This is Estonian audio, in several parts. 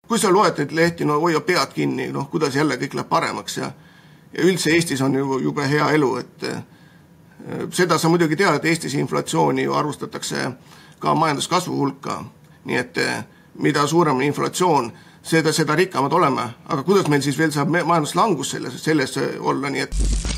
kui sa loed neid lehti, no hoia pead kinni, kuidas jälle kõik läheb paremaks ja üldse Eestis on juba hea elu, et seda sa muidugi tead, et Eestis inflatsiooni ju arvustatakse ka majanduskasvu hulka, nii et mida suurem inflatsioon, seda rikkamad oleme, aga kuidas meil siis veel saab majanduslangus selles olla, nii et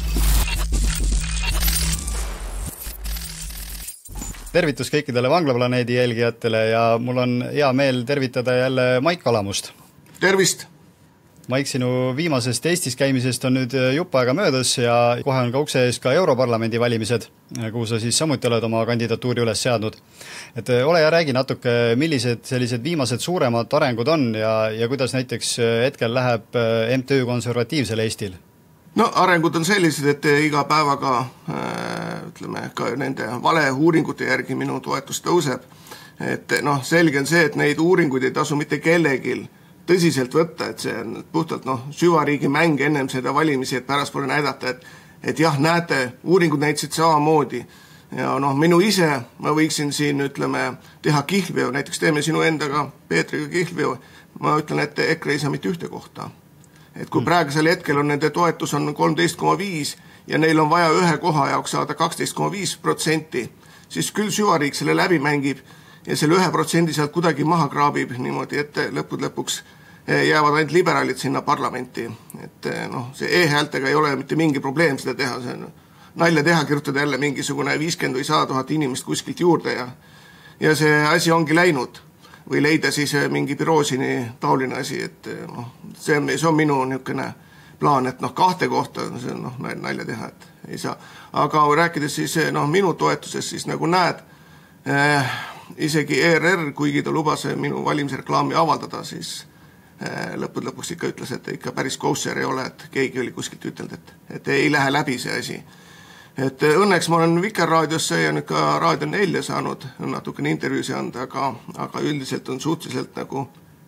Tervitus kõikidele Vanglaplaneedi jälgijatele ja mul on hea meel tervitada jälle Maik Kalamust. Tervist! Maik, sinu viimasest Eestis käimisest on nüüd jupp aega möödas ja kohe on ka ukse ees ka Europarlamendi valimised, kuhu sa siis samuti oled oma kandidatuuri üles seadnud. Et ole ja räägi natuke, millised sellised viimased suuremad arengud on ja kuidas näiteks hetkel läheb MTÜ Konservatiivsel Eestil? No arengud on sellised, et iga päevaga ka nende valeuuringute järgi minu toetus tõuseb. Et selge on see, et neid uuringuid ei tasu mitte kellegil tõsiselt võtta, et see on puhtalt süvariigi mäng ennem seda valimisi, et pärast pole näidata, et jah, näete, uuringud näitasid samamoodi. Ja minu ise, ma võiksin siin teha kihlveo, näiteks teeme sinu endaga Peetriga kihlveo, ma ütlen, et EKRE ei saa mitte ühte kohta. Et kui praegusel hetkel on nende toetus on 13,5 ja neil on vaja ühe koha jaoks saada 12,5%, siis küll süvariik selle läbi mängib ja selle 1% sealt kuidagi maha kraabib niimoodi, et lõpuks jäävad ainult liberaalid sinna parlamenti. Et see e-häältega ei ole mitte mingi probleem seda teha, see on nalja teha, kirjutada jälle mingisugune 50 või 100 000 inimest kuskilt juurde ja see asi ongi läinud. Või leida siis mingi büroosini taoline asi, et see on minu niisugune plaan, et kahte kohta see on nalja teha, et ei saa. Aga rääkides siis minu toetusest, siis nagu näed, isegi ERR, kuigi ta lubas minu valimisreklaami avaldada, siis lõpuks ikka ütles, et ikka päris kousser ei ole, et keegi oli kuskilt ütelnud, et ei lähe läbi see asi. Et õnneks ma olen Vikerraadiosse ja nüüd ka Raadio 4 saanud natukene intervjuusi anda, aga üldiselt on suhteliselt nagu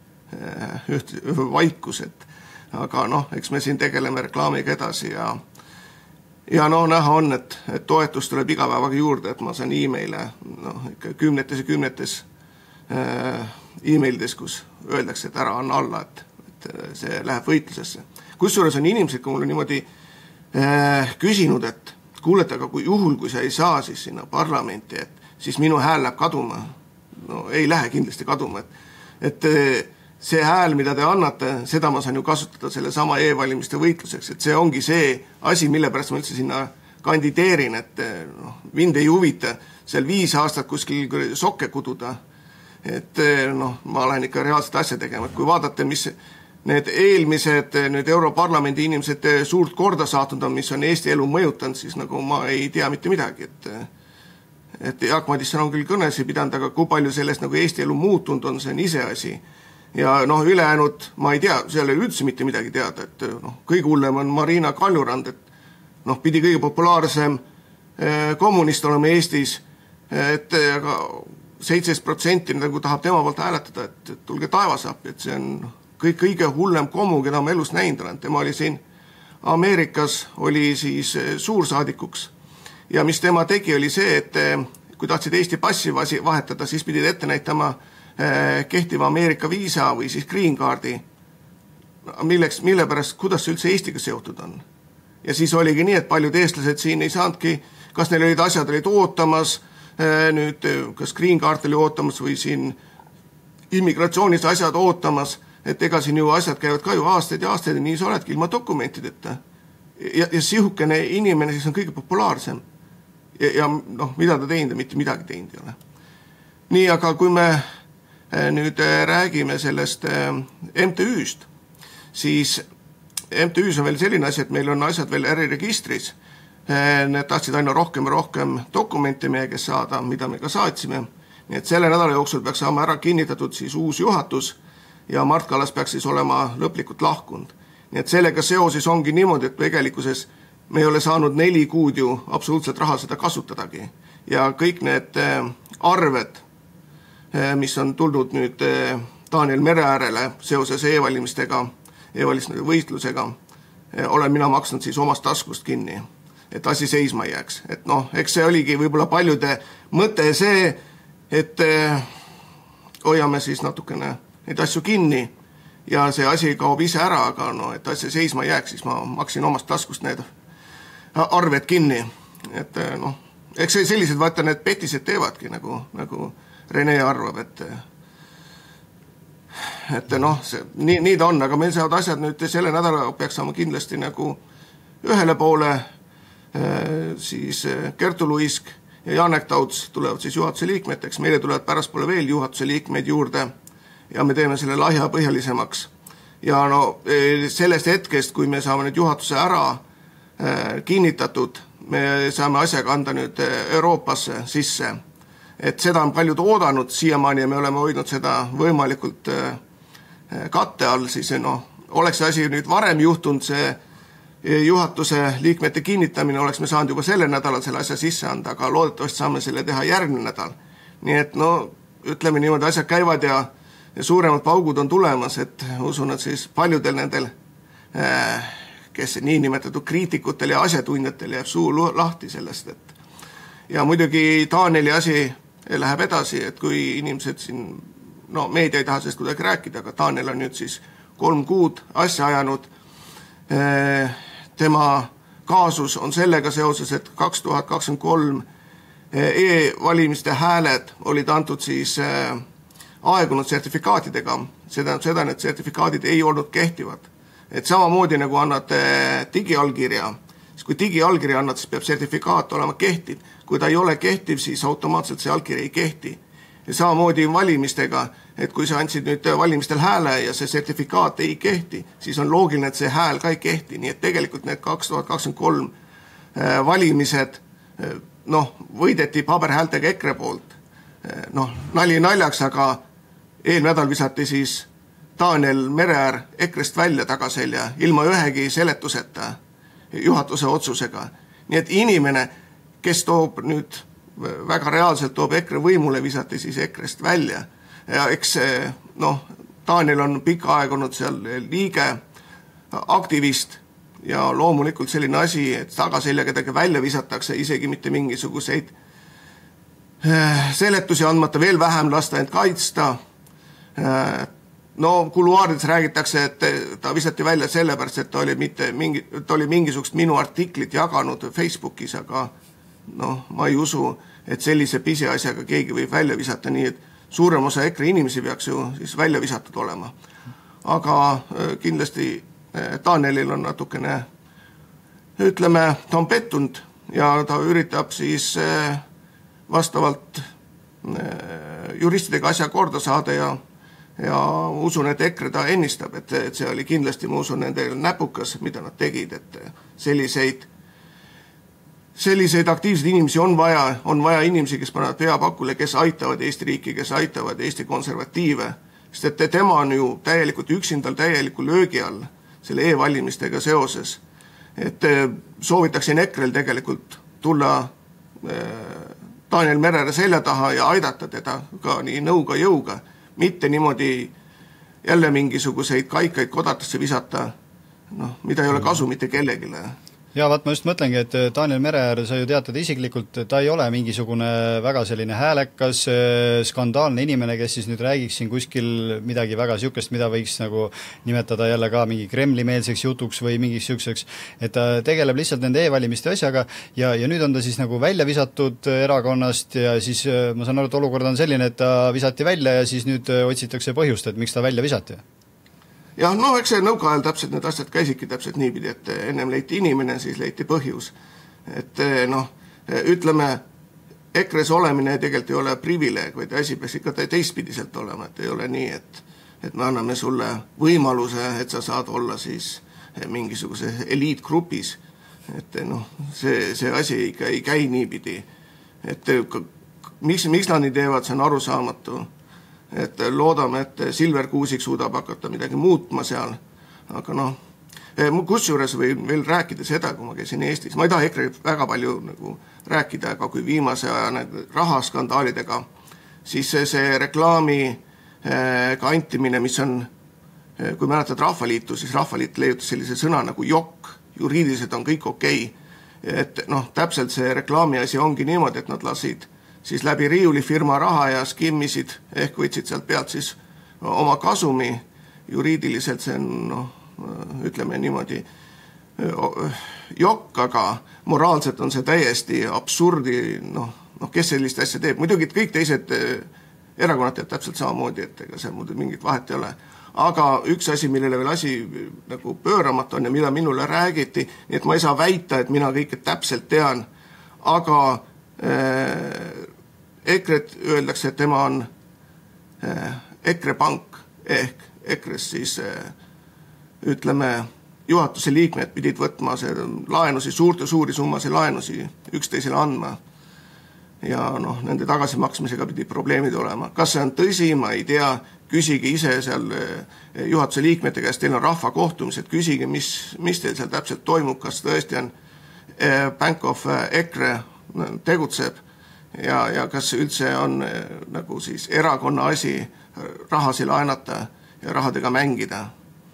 vaikus, aga eks me siin tegeleme reklaamiga edasi ja näha on, et toetus tuleb iga päevaga juurde, et ma saan e-maile ikka kümnetes e-mailides, kus öeldakse, et ära anna alla, et see läheb võitlusesse. Kusjuures on inimesed, kui mul on niimoodi küsinud, et kuulete, aga kui sa ei saa siis sinna parlamenti, et siis minu hääl läheb kaduma. Ei lähe kindlasti kaduma. Et see hääl, mida te annate, seda ma saan ju kasutada selle sama e-valimiste võitluseks. Et see ongi see asi, mille pärast ma üldse sinna kandideerin, et mind ei huvita seal 5 aastat kuskil sokke kududa. Et ma olen ikka reaalselt asja tegema. Et kui vaadate, mis need eelmised nüüd Europarlamendi inimesed suurt korda saatnud on, mis on Eesti elu mõjutanud, siis nagu ma ei tea mitte midagi. Et Jaak Madisson on küll kõnesi pidanud, aga kui palju sellest nagu Eesti elu muutunud on, see on ise asi. Ja ülejäänud, ma ei tea, seal ei üldse mitte midagi teada, et kõige hullem on Marina Kaljurand, et pidi kõige populaarsem kommunist olema Eestis, et aga 17% nagu tahab tema poolt hääletada, et tulge taevas appi, et see on kõige hullem komu, keda ma elus näinud olen. Tema oli siin Ameerikas, oli siis suursaadikuks. Ja mis tema tegi, oli see, et kui tahtsid Eesti passi vahetada, siis pidid ette näitama kehtiva Ameerika viisa või siis green card'i. Mille pärast, kuidas see üldse Eestiga seotud on. Ja siis oligi nii, et paljud eestlased siin ei saanudki, kas neil olid asjad olid ootamas, nüüd kas green card oli ootamas või siin immigratsioonis asjad ootamas, et ega siin ju asjad käivad ka ju aastaid ja aastaid ja nii sa oledki ilma dokumentideta. Ja sihukene inimene siis on kõige populaarsem. Ja mida ta teinud ja mitte midagi teinud ei ole. Nii, aga kui me nüüd räägime sellest MTÜ-st, siis MTÜ-s on veel selline asi, et meil on asjad veel äriregistris. Need tahtsid aina rohkem ja rohkem dokumente meie kes saada, mida me ka saatsime. Nii et selle nädala jooksul peaks saama ära kinnitatud siis uus juhatus ja Mart Kallas peaks siis olema lõplikult lahkunud. Nii et sellega seoses ongi niimoodi, et tegelikkuses me ei ole saanud 4 kuud ju absoluutselt raha seda kasutadagi. Ja kõik need arved, mis on tulnud nüüd Daniel Mereäärele seoses e-valimistega, e-valimiste võitlusega, olen mina maksnud siis omast taskust kinni, et asi seisma jääks. Et eks see oligi võib-olla paljude mõte see, et hoiame siis natukene neid asju kinni ja see asi kaob ise ära, aga no, et asja seisma jääks, siis ma maksin omast taskust need arved kinni. Et noh, eks see sellised, vaata, need petised teevadki, nagu Rene arvab, et noh, nii ta on, aga meil saavad asjad nüüd selle nädala peaks saama kindlasti nagu ühele poole, siis Kertu Luisk ja Janek Tauds tulevad siis juhatuse liikmeteks, meile tulevad pärastpoole veel juhatuse liikmeid juurde ja me teeme selle lahja põhjalisemaks. Ja no sellest hetkest, kui me saame nüüd juhatuse ära kinnitatud, me saame asjaga anda nüüd Euroopasse sisse. Et seda on paljud oodanud siiamaani ja me oleme hoidnud seda võimalikult katte all, siis no, oleks see asi nüüd varem juhtunud, see juhatuse liikmete kinnitamine, oleks me saanud juba selle nädalal selle asja sisse anda, aga loodetavasti saame selle teha järgmine nädal. Nii et no, ütleme niimoodi, asjad käivad ja suuremad paugud on tulemas, et usun, et siis paljudel nendel, kes niinimetatud kriitikutel ja asjatundjatel jääb suu lahti sellest, et ja muidugi Taaneli asi läheb edasi, et kui inimesed siin, no meedia ei taha sellest kuidagi rääkida, aga Taanel on nüüd siis 3 kuud asja ajanud. Tema kaasus on sellega seoses, et 2023 e-valimiste hääled olid antud siis aegunud sertifikaatidega, seda, et sertifikaadid ei olnud kehtivad. Et samamoodi nagu annad digiallkirja, siis kui digiallkirja annad, siis peab sertifikaat olema kehtiv. Kui ta ei ole kehtiv, siis automaatselt see allkiri ei kehti. Ja samamoodi valimistega, et kui sa andsid nüüd valimistel hääle ja see sertifikaat ei kehti, siis on loogiline, et see hääl ka ei kehti. Nii et tegelikult need 2023 valimised võideti paberhäältega EKRE poolt. Nali naljaks, aga eelnädal visati siis Taanel Mereäär EKRE-st välja tagaselja ilma ühegi seletuseta juhatuse otsusega. Nii et inimene, kes toob nüüd väga reaalselt toob EKRE võimule, visati siis EKRE-st välja. Ja eks Taanel on pikka aeg olnud seal liige, aktivist ja loomulikult selline asi, et tagaselja kedagi välja visatakse, isegi mitte mingisuguseid seletusi andmata, veel vähem lasta end kaitsta. Kuluaarides räägitakse, et ta visati välja sellepärast, et ta oli mingisugust minu artiklit jaganud Facebookis, aga ma ei usu, et sellise pisiasjaga keegi võib välja visata, nii et suurem osa EKRE inimesi peaks ju siis välja visatud olema. Aga kindlasti Taanelil on natukene, ütleme, ta on pettunud ja ta üritab siis vastavalt juristidega asja korda saada ja usun, et EKRE ta ennistab, et see oli kindlasti, ma usun, nendel näpukas, mida nad tegid, et selliseid aktiivseid inimesi on vaja inimesi, kes panevad peapakule, kes aitavad Eesti riiki, kes aitavad Eesti konservatiive, sest et tema on ju täielikult üksindal täieliku löögi all selle e-valimistega seoses, et soovitaksin EKRE-l tegelikult tulla Taanel Mereääre selja taha ja aidata teda ka nii nõuga jõuga, mitte niimoodi jälle mingisuguseid kaikaid kodatesse visata, mida ei ole kasu mitte kellegile. Ja vaat ma just mõtlengi, et Taanel Mereäär, sa ju teatad isiklikult, ta ei ole mingisugune väga selline häälekas, skandaalne inimene, kes siis nüüd räägiks siin kuskil midagi väga siukest, mida võiks nagu nimetada jälle ka mingi Kremli-meelseks jutuks või mingiks siukseks, et ta tegeleb lihtsalt nende e-valimiste asjaga ja nüüd on ta siis nagu välja visatud erakonnast ja siis ma saan aru, et olukord on selline, et ta visati välja ja siis nüüd otsitakse põhjust, et miks ta välja visati. Ja eks see nõukaajal täpselt need asjad käisidki täpselt niipidi, et ennem leiti inimene, siis leiti põhjus. Et ütleme, EKRE-s olemine tegelikult ei ole privileeg, vaid asi peaks ikka teistpidiselt olema, et ei ole nii, et me anname sulle võimaluse, et sa saad olla siis mingisuguse eliitgrupis. Et see asi ikka ei käi niipidi. Et miks nad nii teevad, see on arusaamatu. Et loodame, et Silver Kuusik suudab hakata midagi muutma seal, aga kusjuures võin veel rääkida seda, kui ma käisin Eestis. Ma ei taha EKRE väga palju rääkida, aga kui viimase aja rahaskandaalidega, siis see reklaami kantimine, mis on, kui mäletad Rahvaliitu, siis Rahvaliit leiutas sellise sõna nagu jokk, juriidiliselt on kõik okei. Et täpselt see reklaami asi ongi niimoodi, et nad lasid siis läbi riiulifirma raha ja skimmisid, ehk võtsid sealt pealt siis oma kasumi juriidiliselt see on, ütleme niimoodi, jokk, aga moraalselt on see täiesti absurdi, kes sellist asja teeb. Muidugi kõik teised erakonnad teeb täpselt samamoodi, et ega see muidu mingit vahet ei ole. Aga üks asi, millele veel asi nagu pööramata on ja mida minule räägiti, nii et ma ei saa väita, et mina kõike täpselt tean, aga EKRE-t öeldakse, et tema on EKRE pank ehk EKRE-s siis ütleme, juhatuse liikmed pidid võtma see laenusi, suuri summasid laenusi üksteisele andma ja nende tagasimaksmisega pidi probleemid olema. Kas see on tõsi, ma ei tea, küsige ise seal juhatuse liikmete käest, teil on rahvakohtumised, küsige, mis teil seal täpselt toimub, kas tõesti on Bank of EKRE tegutseb ja kas üldse on nagu siis erakonna asi rahasi laenata ja rahadega mängida.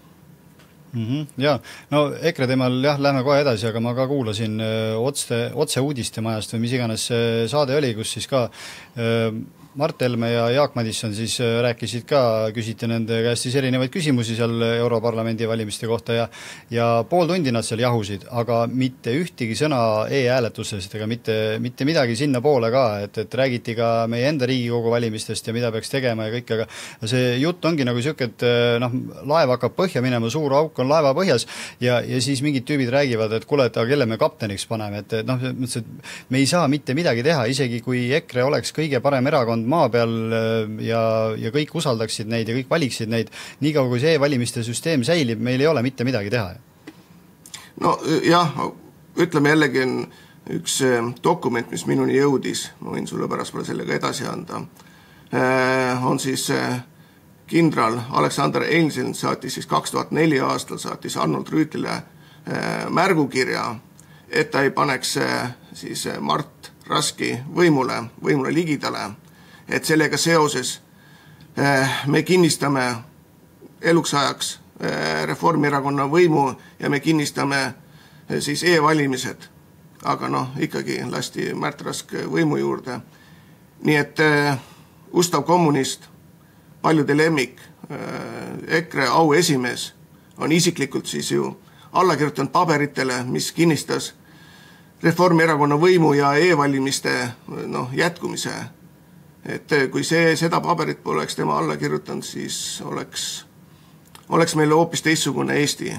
Jaa, EKRE teemal lähme kohe edasi, aga ma ka kuulasin otse uudistemajast või mis iganes saade oli, kus siis ka Mart Helme ja Jaak Madisson siis rääkisid ka, küsiti nende käest siis erinevaid küsimusi seal Europarlamendi valimiste kohta ja pool tundi nad seal jahusid, aga mitte ühtegi sõna e-hääletusest ega mitte midagi sinna poole ka, et räägiti ka meie enda Riigikogu valimistest ja mida peaks tegema ja kõik, aga see jutt ongi nagu siuke, et laev hakkab põhja minema, suur auk on laeva põhjas ja siis mingid tüübid räägivad, et kuule, et kelle me kapteniks paneme, et me ei saa mitte midagi teha, isegi kui EKRE oleks kõige parem erakond maa peal ja kõik usaldaksid neid ja kõik valiksid neid, nii kaua kui see valimiste süsteem säilib, meil ei ole mitte midagi teha. No jah, ütleme jällegi on üks dokument, mis minuni jõudis, ma võin sulle pärast sellega edasi anda, on siis kindral Alexander Einstein saatis siis 2004 aastal saatis Arnold Rüütlile märgukirja, et ta ei paneks siis Mart Raski võimule ligidale, et sellega seoses me kinnistame eluks ajaks Reformierakonna võimu ja me kinnistame siis e-valimised, aga ikkagi lasti Märt Rask võimu juurde. Nii et ustav kommunist, paljude lemmik, EKRE auesimees on isiklikult siis ju alla kirjutanud paberitele, mis kinnistas Reformierakonna võimu ja e-valimiste jätkumise. Et kui seda paberit poleks tema alla kirjutanud, siis oleks meil hoopis teistsugune Eesti.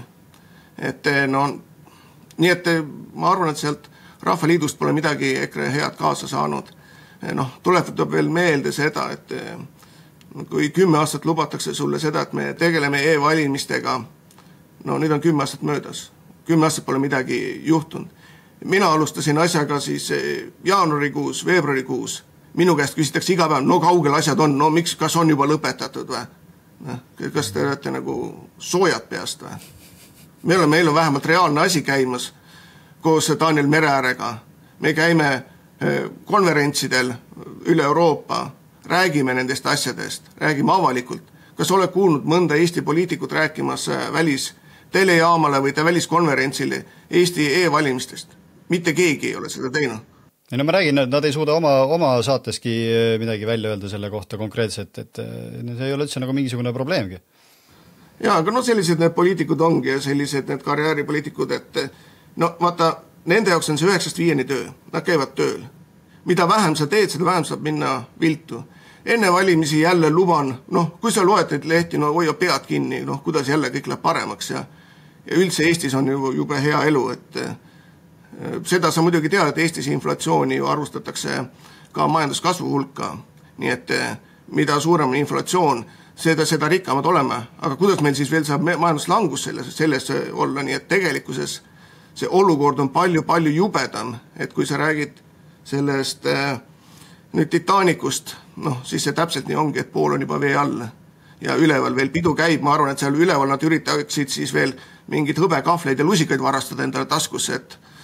Nii et ma arvan, et sealt Rahvaliidust pole midagi EKRE head kaasa saanud. Tuletab veel meelde seda, et kui 10 aastat lubatakse sulle seda, et me tegeleme e-valimistega, nüüd on 10 aastat möödas. 10 aastat pole midagi juhtunud. Mina alustasin asjaga siis jaanuarikuus, veebruarikuus. Minu käest küsitakse iga päev, kaugel asjad on, miks, kas on juba lõpetatud või? Kas te olete nagu soojad peast või? Meil on vähemalt reaalne asi käimas koos Daniel Mereäärega. Me käime konverentsidel üle Euroopa, räägime nendest asjadest, räägime avalikult. Kas oled kuulnud mõnda Eesti poliitikut rääkimas telejaamale või väliskonverentsile Eesti e-valimistest? Mitte keegi ei ole seda teinud. Ja ma räägin, et nad ei suuda oma saateski midagi välja öelda selle kohta konkreetselt, et see ei ole üldse nagu mingisugune probleemgi. Jaa, aga sellised need poliitikud ongi ja sellised need karjääripoliitikud, et vaata, nende jaoks on see 9-5 töö, nad käivad tööl. Mida vähem sa teed, seda vähem saab minna viltu. Enne valimisi jälle luban, kui sa loed neid lehti, hoia pead kinni, kuidas jälle kõik läheb paremaks ja üldse Eestis on juba hea elu, et seda sa muidugi tead, et Eestis inflatsiooni ju arvustatakse ka majanduskasvu hulka, nii et mida suurem inflatsioon, seda rikkamad oleme, aga kuidas meil siis veel saab majanduslangus selles olla, nii et tegelikkuses see olukord on palju jubedam, et kui sa räägid sellest nüüd Titanicust, siis see täpselt nii ongi, et pool on juba vee all ja üleval veel pidu käib, ma arvan, et seal üleval nad üritaksid siis veel mingid hõbekahvleid ja lusikaid varastada endale taskusse,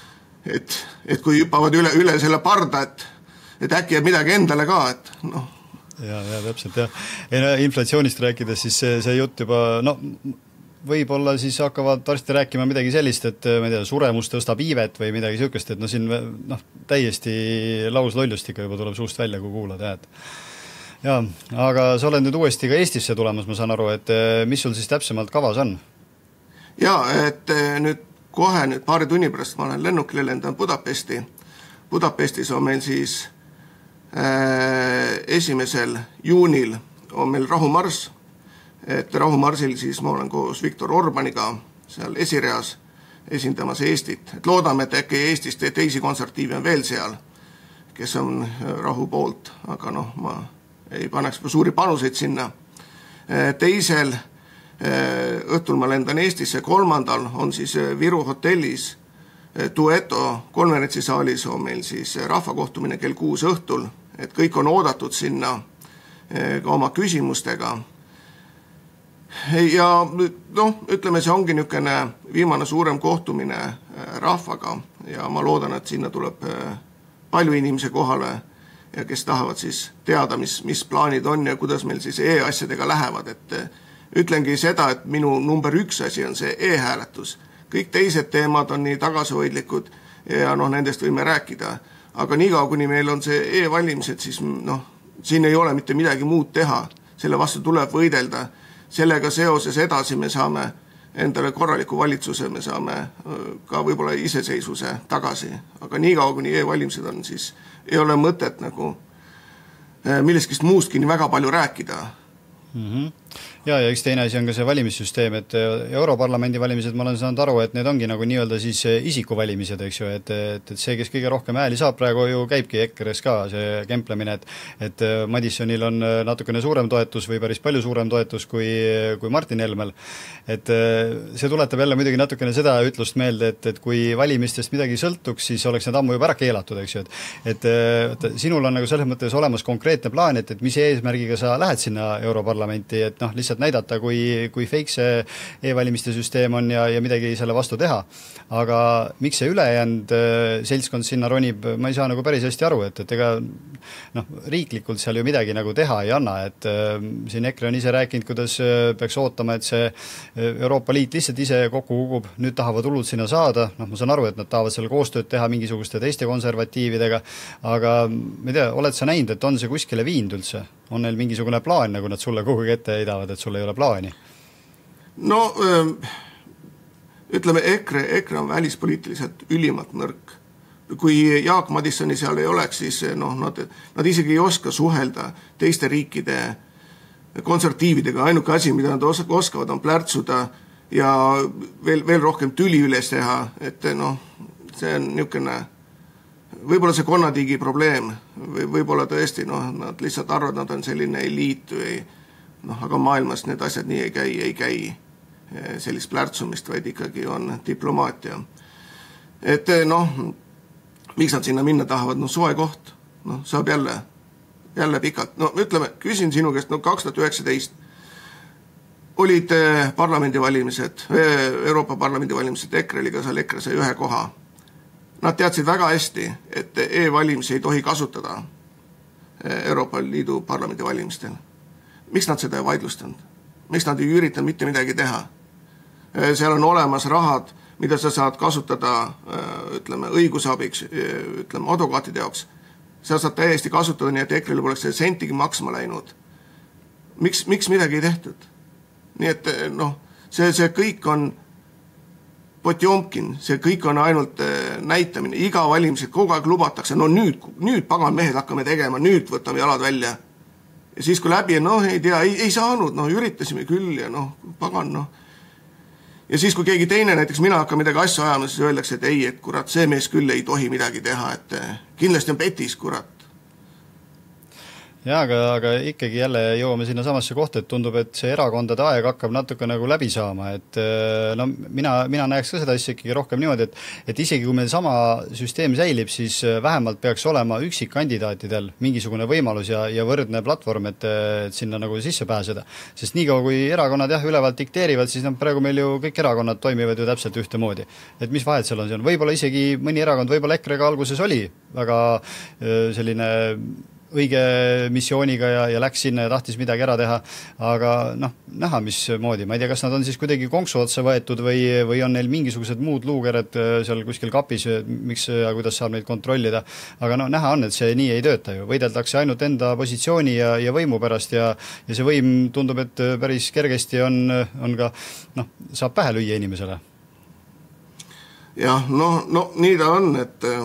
et kui hüppavad üle selle parda, et äkki jääb midagi endale ka, et Ja, täpselt, jah. Inflatsioonist rääkides, siis see jutt juba, võib-olla siis hakkavad varsti rääkima midagi sellist, et ma ei tea, suremus tõstab iivet või midagi sihukest, et siin täiesti lauslollust ikka juba tuleb suust välja, kui kuulad, Jaa, aga sa oled nüüd uuesti ka Eestisse tulemas, ma saan aru, et mis sul siis täpsemalt kavas on? Jaa, et nüüd kohe paari tunni pärast ma olen lennukile, lendan Budapesti. Budapestis on meil siis 1. juunil on meil rahumarss, et rahumarsil siis ma olen koos Viktor Orbaniga seal esireas esindamas Eestit. Et loodame, et äkki Eestist teisi konservatiive on veel seal, kes on rahu poolt, aga ma ei paneks suuri panuseid sinna. Teisel õhtul ma lendan Eestisse, 3. on siis Viru hotellis Dueto konverentsisaalis on meil siis rahvakohtumine kell 6 õhtul, et kõik on oodatud sinna ka oma küsimustega. Ja ütleme, see ongi niisugune viimane suurem kohtumine rahvaga ja ma loodan, et sinna tuleb palju inimesi kohale ja kes tahavad siis teada, mis plaanid on ja kuidas meil siis e-asjadega lähevad. Et ütlengi seda, et minu number 1 asi on see e-hääletus. Kõik teised teemad on nii tagasihoidlikud ja nendest võime rääkida. Aga niikaua, kuni meil on see e-valimised, siis siin ei ole mitte midagi muud teha. Selle vastu tuleb võidelda. Sellega seoses edasi me saame endale korraliku valitsuse, me saame ka võib-olla iseseisvuse tagasi. Aga niikaua, kuni e-valimised on, siis ei ole mõtet millestki muustki nii väga palju rääkida. Ja eks teine asi on ka see valimissüsteem, et Europarlamendi valimised, ma olen saanud aru, et need ongi nagu nii-öelda siis isikuvalimised, eks ju, et see, kes kõige rohkem hääli saab, praegu ju käibki EKRE-s ka see kemplemine, et Madissonil on natukene suurem toetus või päris palju suurem toetus kui Martin Helmel. Et see tuletab jälle muidugi natukene seda ütlust meelde, et kui valimistest midagi sõltuks, siis oleks need ammu juba ära keelatud, eks ju, et sinul on nagu selles mõttes olemas konkreetne plaan, et mis eesmärgiga sa lähed sinna Europarlamenti, et lihtsalt näidata, kui fake see e-valimiste süsteem on ja midagi selle vastu teha. Aga miks see ülejäänud seltskond sinna ronib, ma ei saa nagu päris hästi aru, et ega riiklikult seal ju midagi nagu teha ei anna, et siin EKRE on ise rääkinud, kuidas peaks ootama, et see Euroopa Liit lihtsalt ise kokku kukub, nüüd tahavad hullud sinna saada, ma saan aru, et nad tahavad seal koostööd teha mingisuguste teiste konservatiividega, aga ma ei tea, oled sa näinud, et on see kuskile viinud üldse? On neil mingisugune plaan, nagu nad sulle kuhugi ette heidavad, et sul ei ole plaani? Ütleme, EKRE on välispoliitiliselt ülimalt nõrk. Kui Jaak Madissoni seal ei oleks, siis nad isegi ei oska suhelda teiste riikide konservatiividega. Ainuke asi, mida nad oskavad, on plärtsuda ja veel rohkem tüli üles teha, et see on niisugune võib-olla see konnatiigi probleem, võib-olla tõesti, nad lihtsalt arvavad, nad on selline eliit või aga maailmas need asjad nii ei käi sellist plärtsumist, vaid ikkagi on diplomaatia. Et miks nad sinna minna tahavad, soe koht, saab jälle pikalt. Ütleme, küsin sinu käest, 2019 olid parlamendivalimised, Euroopa parlamendivalimised, EKRE-liga seal EKRE sai 1 koha. Nad teadsid väga hästi, et e-valimisi ei tohi kasutada Euroopa Liidu parlamendi valimistel. Miks nad seda ei vaidlustanud? Miks nad ei üritanud mitte midagi teha? Seal on olemas rahad, mida sa saad kasutada õigusabiks, advokaatide jaoks. Sa saad täiesti kasutada nii, et EKRE-le poleks see sentigi maksma läinud. Miks midagi ei tehtud? Nii et see kõik on Potjomkin, see kõik on ainult näitamine, iga valimised kogu aeg lubatakse, nüüd pagan mehed hakkame tegema, nüüd võtame jalad välja. Ja siis kui läbi, ei tea, ei saanud, üritasime küll ja pagan, Ja siis kui keegi teine, näiteks mina hakkan midagi asja ajama, siis öeldakse, et ei, et kurat, see mees küll ei tohi midagi teha, et kindlasti on petis, kurat. Jaa, aga ikkagi jälle jõuame sinna samasse kohta, et tundub, et see erakondade aeg hakkab natuke nagu läbi saama, et mina näeks ka seda asja ikkagi rohkem niimoodi, et isegi kui meil sama süsteem säilib, siis vähemalt peaks olema üksikkandidaatidel mingisugune võimalus ja võrdne platvorm, et sinna nagu sisse pääseda. Sest niikaua, kui erakonnad ülevalt dikteerivad, siis praegu meil ju kõik erakonnad toimivad ju täpselt ühtemoodi. Et mis vahet seal on? Võib-olla isegi mõni erakond, võib-olla EKRE-ga alguses oli väga selline õige missiooniga ja läks sinna ja tahtis midagi ära teha, aga näha mismoodi, ma ei tea, kas nad on siis kuidagi konksu otsa võetud või on neil mingisugused muud luukered seal kuskil kapis, miks ja kuidas saab neid kontrollida, aga näha on, et see nii ei tööta ju, võideldakse ainult enda positsiooni ja võimu pärast ja see võim tundub, et päris kergesti on ka, saab pähe lüüa inimesele. Jah, nii ta on,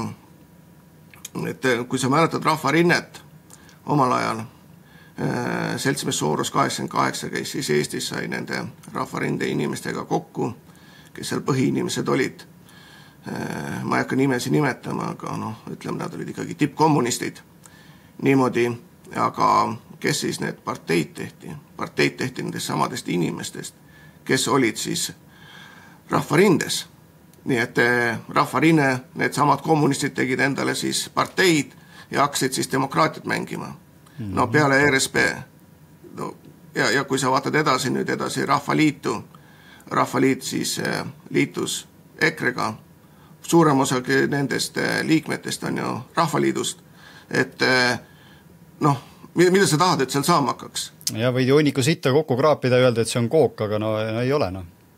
et kui sa mäletad Rahvarinnet omal ajal, seltsimees Sooros 88 käis siis Eestis, sai nende Rahvarinde inimestega kokku, kes seal põhiinimesed olid. Ma ei hakka nimesi nimetama, aga ütleme, nad olid ikkagi tippkommunistid. Niimoodi, aga kes siis need parteid tehti? Parteid tehti nendest samadest inimestest, kes olid siis Rahvarindes. Nii et Rahvarinne, need samad kommunistid tegid endale siis parteid ja hakkasid siis demokraatiat mängima. Peale RSP. Ja kui sa vaatad edasi Rahvaliitu, Rahvaliit siis liitus EKRE-ga, suurem osa nendest liikmetest on ju Rahvaliidust, et mida sa tahad, et seal saama hakkaks? Ja võid ju hunniku sitta kokku kraapida ja öelda, et see on kook, aga ei ole.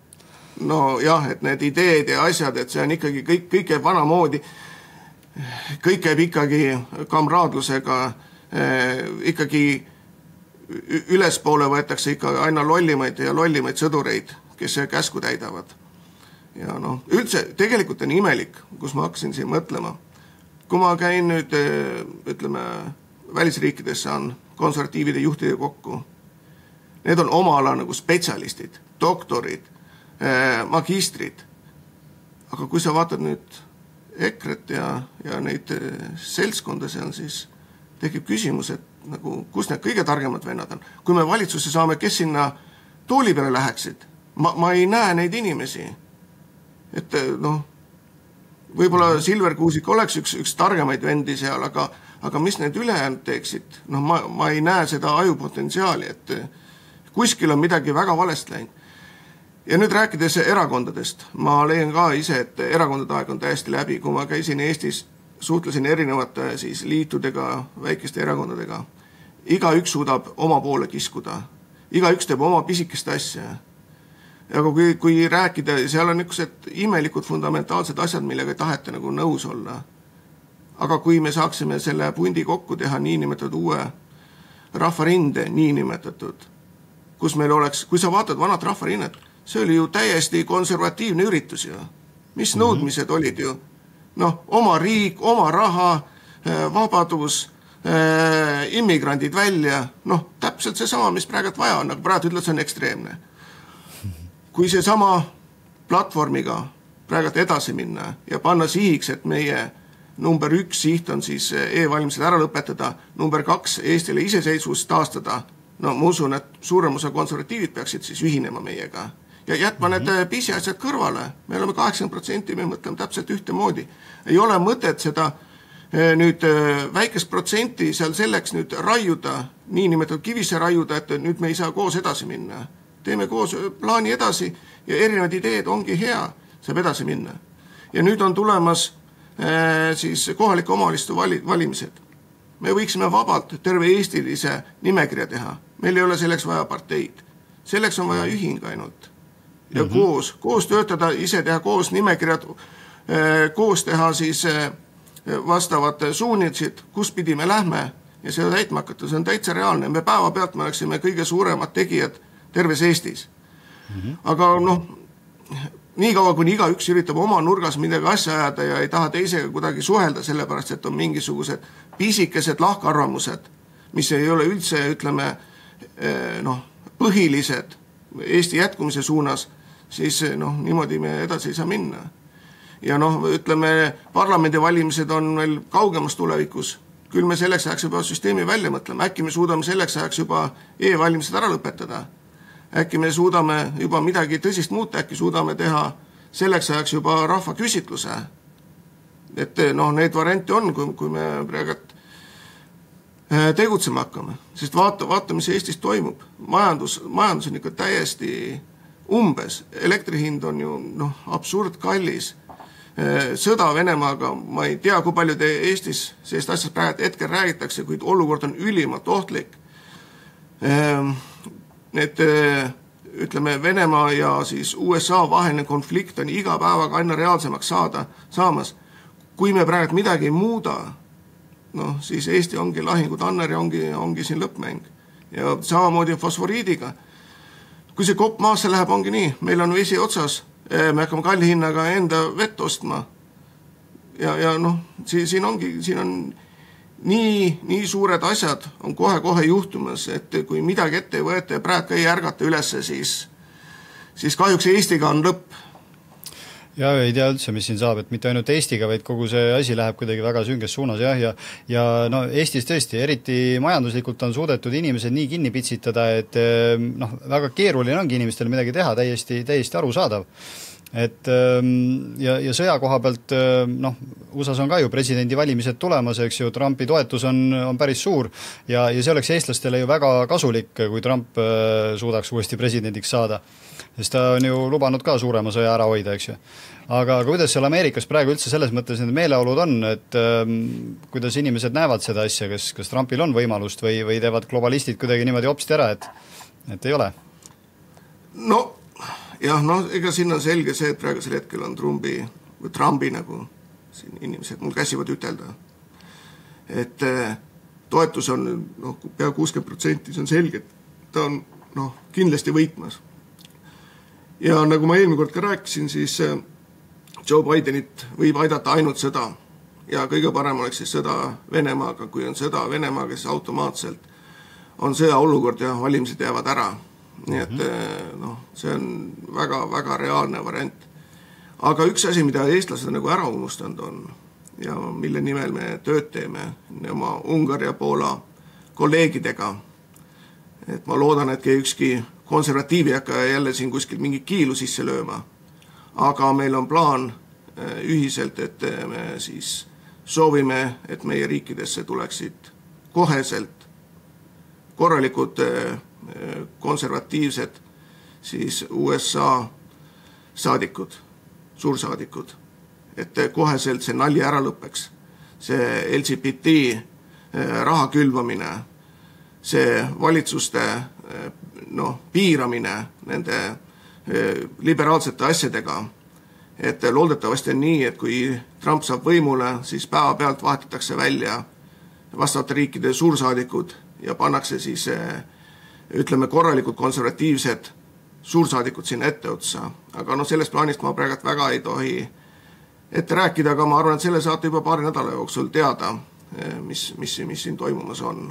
Jah, et need ideed ja asjad, et see on ikkagi kõik käib vanamoodi, kõik käib ikkagi kamraadlusega, ikkagi ülespoole võetakse ikka aina lollimaid sõdureid, kes käsku täidavad. Ja üldse tegelikult on imelik, kus ma hakkasin siin mõtlema. Kui ma käin nüüd, ütleme, välisriikides saan konservatiivide juhtide kokku, need on oma ala nagu spetsialistid, doktorid, magistrid. Aga kui sa vaatad nüüd EKRE-t ja neid seltskonda seal, siis tekib küsimus, et kus need kõige targemad vennad on. Kui me valitsusse saame, kes sinna tooli peale läheksid, ma ei näe neid inimesi. Et võib-olla Silver Kuusik oleks üks targemaid vendi seal, aga mis need ülejäänud teeksid? Ma ei näe seda ajupotentsiaali, et kuskil on midagi väga valest läinud. Ja nüüd rääkides erakondadest, ma leian ka ise, et erakondade aeg on täiesti läbi. Kui ma käisin Eestis, suhtlesin erinevate siis liitudega, väikeste erakondadega. Igaüks suudab oma poole kiskuda. Igaüks teeb oma pisikest asja. Aga kui rääkida, seal on niisugused imelikud fundamentaalsed asjad, millega ei taheta nagu nõus olla. Aga kui me saaksime selle pundi kokku teha niinimetatud uue Rahvarinde niinimetatud, kus meil oleks, kui sa vaatad vanat Rahvarinnet, see oli ju täiesti konservatiivne üritus ju. Mis nõudmised olid ju? Oma riik, oma raha, vabadus, immigrandid välja, täpselt see sama, mis praegu vaja on, aga praegu ütled, see on ekstreemne. Kui see sama platvormiga praegu edasi minna ja panna sihiks, et meie number 1 siht on siis e-valimised ära lõpetada, number 2 Eestile iseseisvust taastada, ma usun, et suurem osa konservatiivid peaksid siis ühinema meiega. Ja jätma need pisiasjad kõrvale. Me oleme 80%, me mõtleme täpselt ühtemoodi. Ei ole mõtet seda nüüd väikest protsenti seal selleks nüüd raiuda, niinimetatud kivisse raiuda, et nüüd me ei saa koos edasi minna. Teeme koos plaani edasi ja erinevad ideed ongi hea, saab edasi minna. Ja nüüd on tulemas siis kohalike omavalitsuste valimised. Me võiksime vabalt terve eestilise nimekirja teha. Meil ei ole selleks vaja parteid. Selleks on vaja ühing ainult. Ja koos töötada, ise teha koos nimekirjad, koos teha siis vastavad suunitsid, kus pidi me lähme ja seda täitma hakata. See on täitsa reaalne. Me päeva pealt me oleksime kõige suuremad tegijad terves Eestis. Aga nii kaua, kuni igaüks üritab oma nurgas midagi asja ajada ja ei taha teisega kuidagi suhelda, sellepärast, et on mingisugused pisikesed lahkarvamused, mis ei ole üldse, ütleme, põhilised Eesti jätkumise suunas, siis niimoodi me edasi ei saa minna. Ja ütleme, parlamendivalimised on meil kaugemas tulevikus. Küll me selleks ajaks juba süsteemi välja mõtlema. Äkki me suudame selleks ajaks juba e-valimised ära lõpetada. Äkki me suudame juba midagi tõsist muuta, äkki suudame teha selleks ajaks juba rahva küsitluse. Et neid variante on, kui me praegu tegutsema hakkame. Sest vaata, mis Eestis toimub. Majandus on ikka täiesti umbes. Elektrihind on ju absurd kallis. sõda Venemaaga, ma ei tea, kui palju Eestis sellest asjast praegu hetkel räägitakse, kuid olukord on ülimalt ohtlik. Need, ütleme, Venemaa ja siis USA vaheline konflikt on iga päevaga aina reaalsemaks saamas. Kui me praegu midagi ei muuda, noh, siis Eesti ongi lahingud Anneri, ongi siin lõppmäng. Ja samamoodi fosforiidiga. Kui see kopp maasse läheb, ongi nii. Meil on vesi otsas, me hakkame kalli hinnaga enda vett ostma. Ja noh, siin on nii suured asjad on kohe juhtumas, et kui midagi ette ei võeta ja praegu ei ärgata ülesse, siis kahjuks Eestiga on lõpp. Ja ei tea üldse, mis siin saab, et mitte ainult Eestiga, vaid kogu see asi läheb kuidagi väga sünges suunas, jah, ja no Eestis tõesti, eriti majanduslikult on suudetud inimesed nii kinni pitsitada, et noh, väga keeruline ongi inimestel midagi teha, täiesti arusaadav. Et ja sõja koha pealt, noh, USAs on ka ju presidendi valimised tulemas, eks ju, Trumpi toetus on päris suur ja see oleks eestlastele ju väga kasulik, kui Trump suudaks uuesti presidendiks saada. Sest ta on ju lubanud ka suurema sõja ära hoida, eks ju. Aga kuidas seal Ameerikas praegu üldse selles mõttes need meeleolud on, et kuidas inimesed näevad seda asja, kas Trumpil on võimalust või teevad globalistid kuidagi niimoodi hopsti ära, et ei ole? No, jah, ega siin on selge see, et praegusel hetkel on Trumpi nagu siin inimesed mul käsivad ütelda. Et toetus on pea 60%, see on selge, et ta on kindlasti võitmas. Ja nagu ma eelmine kord ka rääkisin, siis Joe Bidenit võib aidata ainult sõda. Ja kõige parem oleks siis sõda Venemaaga, kui on sõda Venemaaga, siis automaatselt on sõja olukord ja valimised jäävad ära. Nii et see on väga reaalne variant. Aga üks asi, mida eestlased nagu ära unustanud on ja mille nimel me tööd teeme oma Ungari ja Poola kolleegidega, et ma loodan, et ükski konservatiivi hakka jälle siin kuskil mingi kiilu sisse lööma. Aga meil on plaan ühiselt, et me siis soovime, et meie riikidesse tuleksid koheselt korralikud konservatiivsed siis USA saadikud, suursaadikud, et koheselt see nalja ära lõpeks. See LGBT raha külvamine, see valitsuste piiramine nende liberaalsete asjadega, et loodetavasti on nii, et kui Trump saab võimule, siis päevapealt vahetatakse välja vastavate riikide suursaadikud ja pannakse siis ütleme korralikud konservatiivsed suursaadikud sinna etteotsa. Aga sellest plaanist ma praegu väga ei tohi ette rääkida, aga ma arvan, et selle saate juba paari nädala jooksul teada, mis siin toimumas on.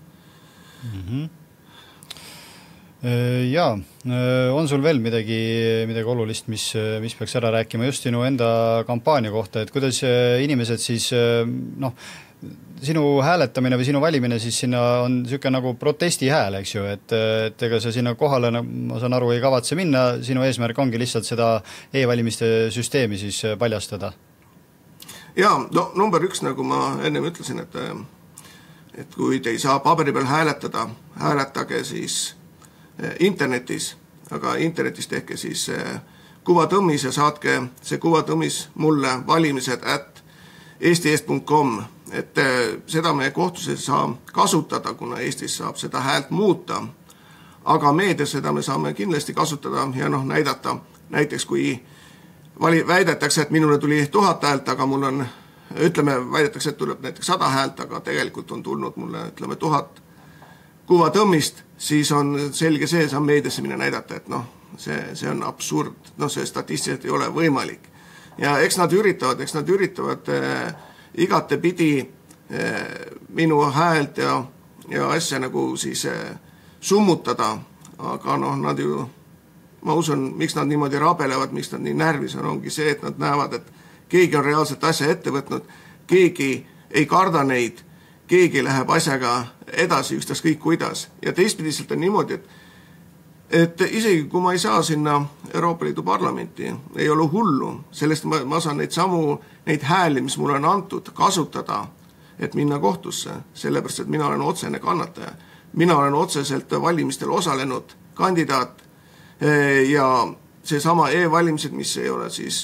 Jaa, on sul veel midagi olulist, mis peaks ära rääkima just sinu enda kampaania kohta, et kuidas inimesed siis, sinu hääletamine või sinu valimine siis sinna on niisugune nagu protesti hääl, eks ju, et ega sa sinna kohale, ma saan aru, ei kavatse minna, sinu eesmärk ongi lihtsalt seda e-valimiste süsteemi siis paljastada? Jaa, number 1, nagu ma ennem ütlesin, et kui te ei saa paberi peal hääletage siis internetis, aga internetis tehke siis kuvatõmmis ja saatke see kuvatõmmis mulle valimised@eesti.com, et seda me kohtus ei saa kasutada, kuna Eestis saab seda häält muuta, aga meedias seda me saame kindlasti kasutada ja näidata, näiteks kui väidetakse, et minule tuli 1000 häält, aga mul on, väidetakse, et tuleb näiteks 100 häält, aga tegelikult on tulnud mulle, 1000 kuvatõmmist, siis on selge see on meediasse minna näidata, et see on absurd, see statistiliselt ei ole võimalik. Ja eks nad üritavad igatepidi minu häält ja asja nagu siis summutada, aga nad ju, ma usun, miks nad niimoodi rabelevad, miks nad nii närvis ongi see, et nad näevad, et keegi on reaalselt asja ette võtnud, keegi ei karda neid, keegi läheb asjaga edasi ükskõik kuidas. Ja teistpidiselt on niimoodi, et isegi kui ma ei saa sinna Euroopa Liidu parlamenti, ei ole hullu, sellest ma saan neid hääli, mis mulle on antud, kasutada, et minna kohtusse, sellepärast, et mina olen otsene kannataja. Mina olen otseselt valimistel osalenud kandidaat ja see sama e-valimised, mis ei ole siis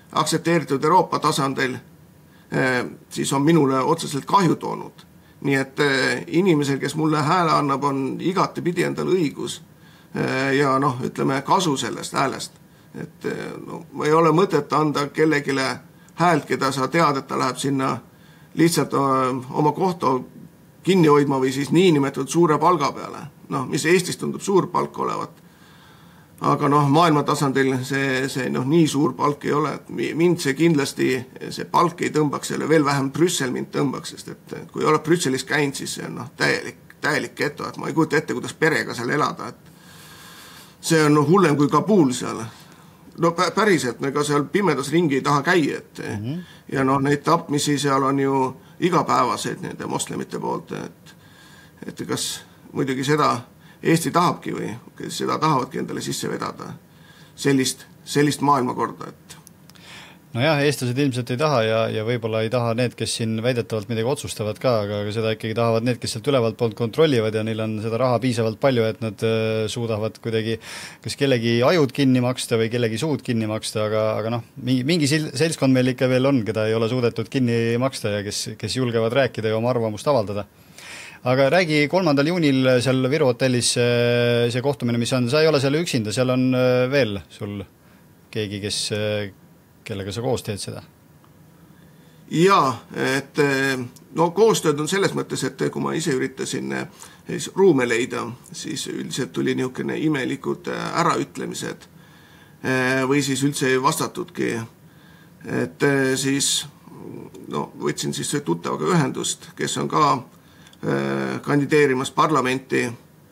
aktsepteeritud Euroopa tasandil, siis on minule otseselt kahju toonud. Nii et inimesel, kes mulle hääle annab, on igatepidi endal õigus ja ütleme kasu sellest häälest. Et ei ole mõtet anda kellegile häält, keda sa tead, et ta läheb sinna lihtsalt oma kohta kinni hoidma või siis niinimetatud suure palga peale. Mis Eestis tundub suur palk olevat. Aga maailma tasandil see nii suur palk ei ole, et mind see kindlasti, see palk ei tõmbaks selle, veel vähem Brüssel mind tõmbaks, sest et kui oled Brüsselis käinud, siis see on täielik geto, et ma ei kujuta ette, kuidas perega seal elada, et see on hullem kui Kabul seal. Päriselt, ega seal pimedas ringi ei taha käia, et ja neid tapmisi seal on ju igapäevaseid nende moslemite poolt, et kas muidugi seda Eesti tahabki või kes seda tahavadki endale sisse vedada sellist maailmakorda, et Nojah, eestlased ilmselt ei taha ja võib-olla ei taha need, kes siin väidetavalt midagi otsustavad ka, aga seda ikkagi tahavad need, kes sealt ülevalt poolt kontrollivad ja neil on seda raha piisavalt palju, et nad suudavad kuidagi kas kellegi ajud kinni maksta või kellegi suud kinni maksta, aga mingi seltskond meil ikka veel on, keda ei ole suudetud kinni maksta ja kes julgevad rääkida ja oma arvamust avaldada. Aga räägi 3. juunil seal Viru hotellis see kohtumine, mis on, sa ei ole seal üksinda, seal on veel sul keegi, kellega sa koos teed seda? Jaa, et koostööd on selles mõttes, et kui ma ise üritasin ruume leida, siis üldiselt tuli niisugune imelikud äraütlemised või siis üldse ei vastatudki. Et siis võtsin siis tuttavaga ühendust, kes on ka kandideerimas parlamenti,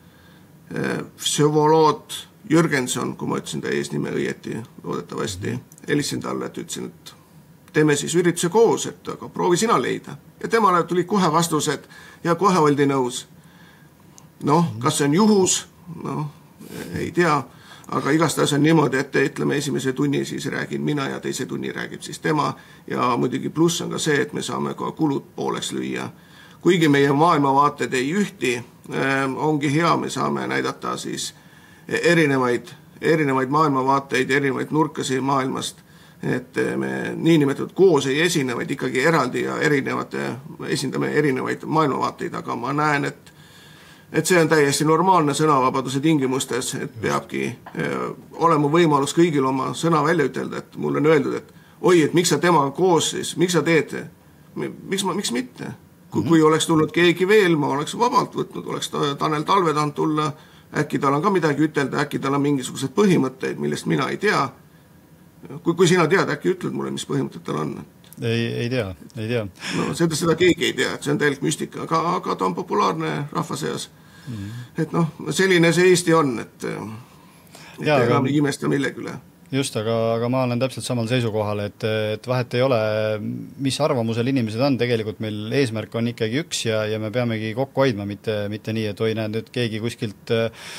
Vsevolod Jürgenson, kui ma ütlesin ta eesnime õieti, loodetavasti helistasin talle, et ütlesin, et teeme siis ürituse koos, et aga proovi sina leida. Ja temale tuli kohe vastused ja kohe oldi nõus. Kas see on juhus? Ei tea, aga igastahes on niimoodi, et ütleme esimese tunni siis räägin mina ja teise tunni räägib siis tema ja muidugi pluss on ka see, et me saame ka kulud pooleks lüüa. Kuigi meie maailmavaated ei ühti, ongi hea, me saame näidata siis erinevaid maailmavaateid, erinevaid nurkasi maailmast, et me niinimetatud koos ei esine, vaid ikkagi eraldi ja esindame erinevaid maailmavaateid, aga ma näen, et see on täiesti normaalne sõnavabaduse tingimustes, et peabki olema võimalus kõigil oma sõna välja ütelda, et mulle on öeldud, et oi, et miks sa temaga koos siis, miks sa teete, miks mitte? Kui oleks tulnud keegi veel, ma oleks vabalt võtnud, oleks Tanel Talve tahanud tulla, äkki tal on ka midagi ütelda, äkki tal on mingisugused põhimõtteid, millest mina ei tea. Kui sina tead, äkki ütled mulle, mis põhimõtted tal on? Ei tea. Seda keegi ei tea, et see on täielik müstika, aga ta on populaarne rahva seas. Et selline see Eesti on, et ega me imesta millegüle. Just, aga ma olen täpselt samal seisukohal, et vahet ei ole, mis arvamusel inimesed on, tegelikult meil eesmärk on ikkagi üks ja me peamegi kokku hoidma, mitte nii, et näed, et keegi kuskilt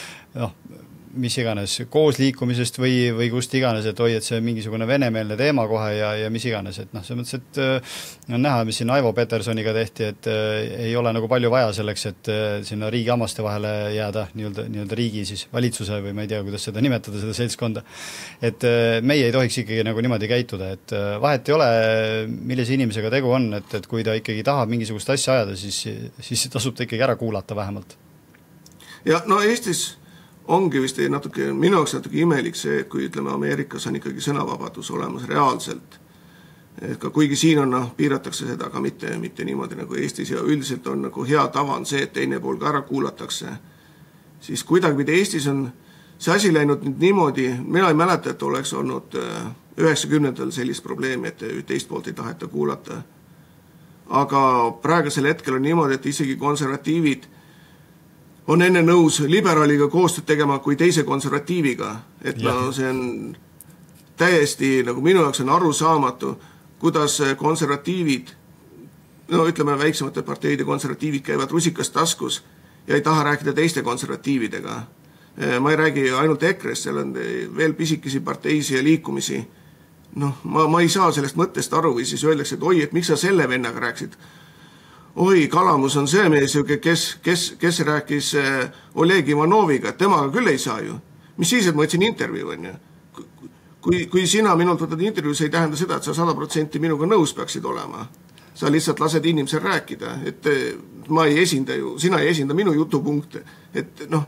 mis iganes koos liikumisest või kust iganes, et et see mingisugune venemeelne teema kohe ja mis iganes, et see mõttes, et on näha, mis siin Aivo Petersoniga tehti, et ei ole nagu palju vaja selleks, et sinna riigi hammaste vahele jääda, nii-öelda riigi siis valitsuse või ma ei tea, kuidas seda nimetada, seda seltskonda. Et meie ei tohiks ikkagi nagu niimoodi käituda, et vahet ei ole, millise inimesega tegu on, et kui ta ikkagi tahab mingisugust asja ajada, siis tasub ta ikkagi ära kuulata vähemalt. Ja Eestis ongi vist minu jaoks natuke imelik see, et kui ütleme Ameerikas on ikkagi sõnavabadus olemas reaalselt, et ka kuigi siin on, piiratakse seda, aga mitte niimoodi nagu Eestis ja üldiselt on nagu hea tava on see, et teine pool ka ära kuulatakse, siis kuidagi Eestis on see asi läinud nüüd niimoodi, mina ei mäleta, et oleks olnud 90-ndal sellist probleemi, et teist poolt ei taheta kuulata. Aga praegusel hetkel on niimoodi, et isegi konservatiivid on enne nõus liberaaliga koostööd tegema kui teise konservatiiviga. Et see on täiesti, nagu minu jaoks on arusaamatu, kuidas konservatiivid, ütleme väiksemate parteide konservatiivid käivad rusikas taskus ja ei taha rääkida teiste konservatiividega. Ma ei räägi ainult EKRE-st, seal on veel pisikesi parteisi ja liikumisi. Ma ei saa sellest mõttest aru või siis öeldakse, et oi, et miks sa selle vennaga rääksid? Oi, Kalamus on see mees, kes rääkis Oleg Ivanoviga, et temaga küll ei saa ju. Mis siis, et ma võtsin intervjuu, on ju? kui sina minult võtad intervjuu, see ei tähenda seda, et sa 100% minuga nõus peaksid olema. Sa lihtsalt lased inimesel rääkida, et ma ei esinda ju, sina ei esinda minu jutupunkte. Et noh,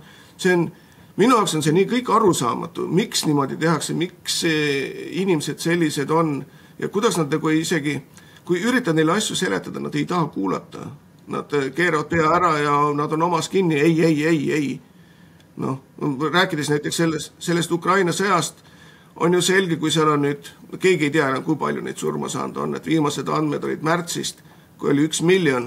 minu jaoks on see nii kõik arusaamatu, miks niimoodi tehakse, miks inimesed sellised on ja kuidas nad nagu isegi, kui üritad neile asju seletada, nad ei taha kuulata. Nad keeravad pea ära ja nad on omas kinni, ei. Noh, rääkides näiteks sellest Ukraina sõjast, on ju selge, kui seal on nüüd, keegi ei tea enam, kui palju neid surma saanud on, et viimased andmed olid märtsist, kui oli 1 miljon.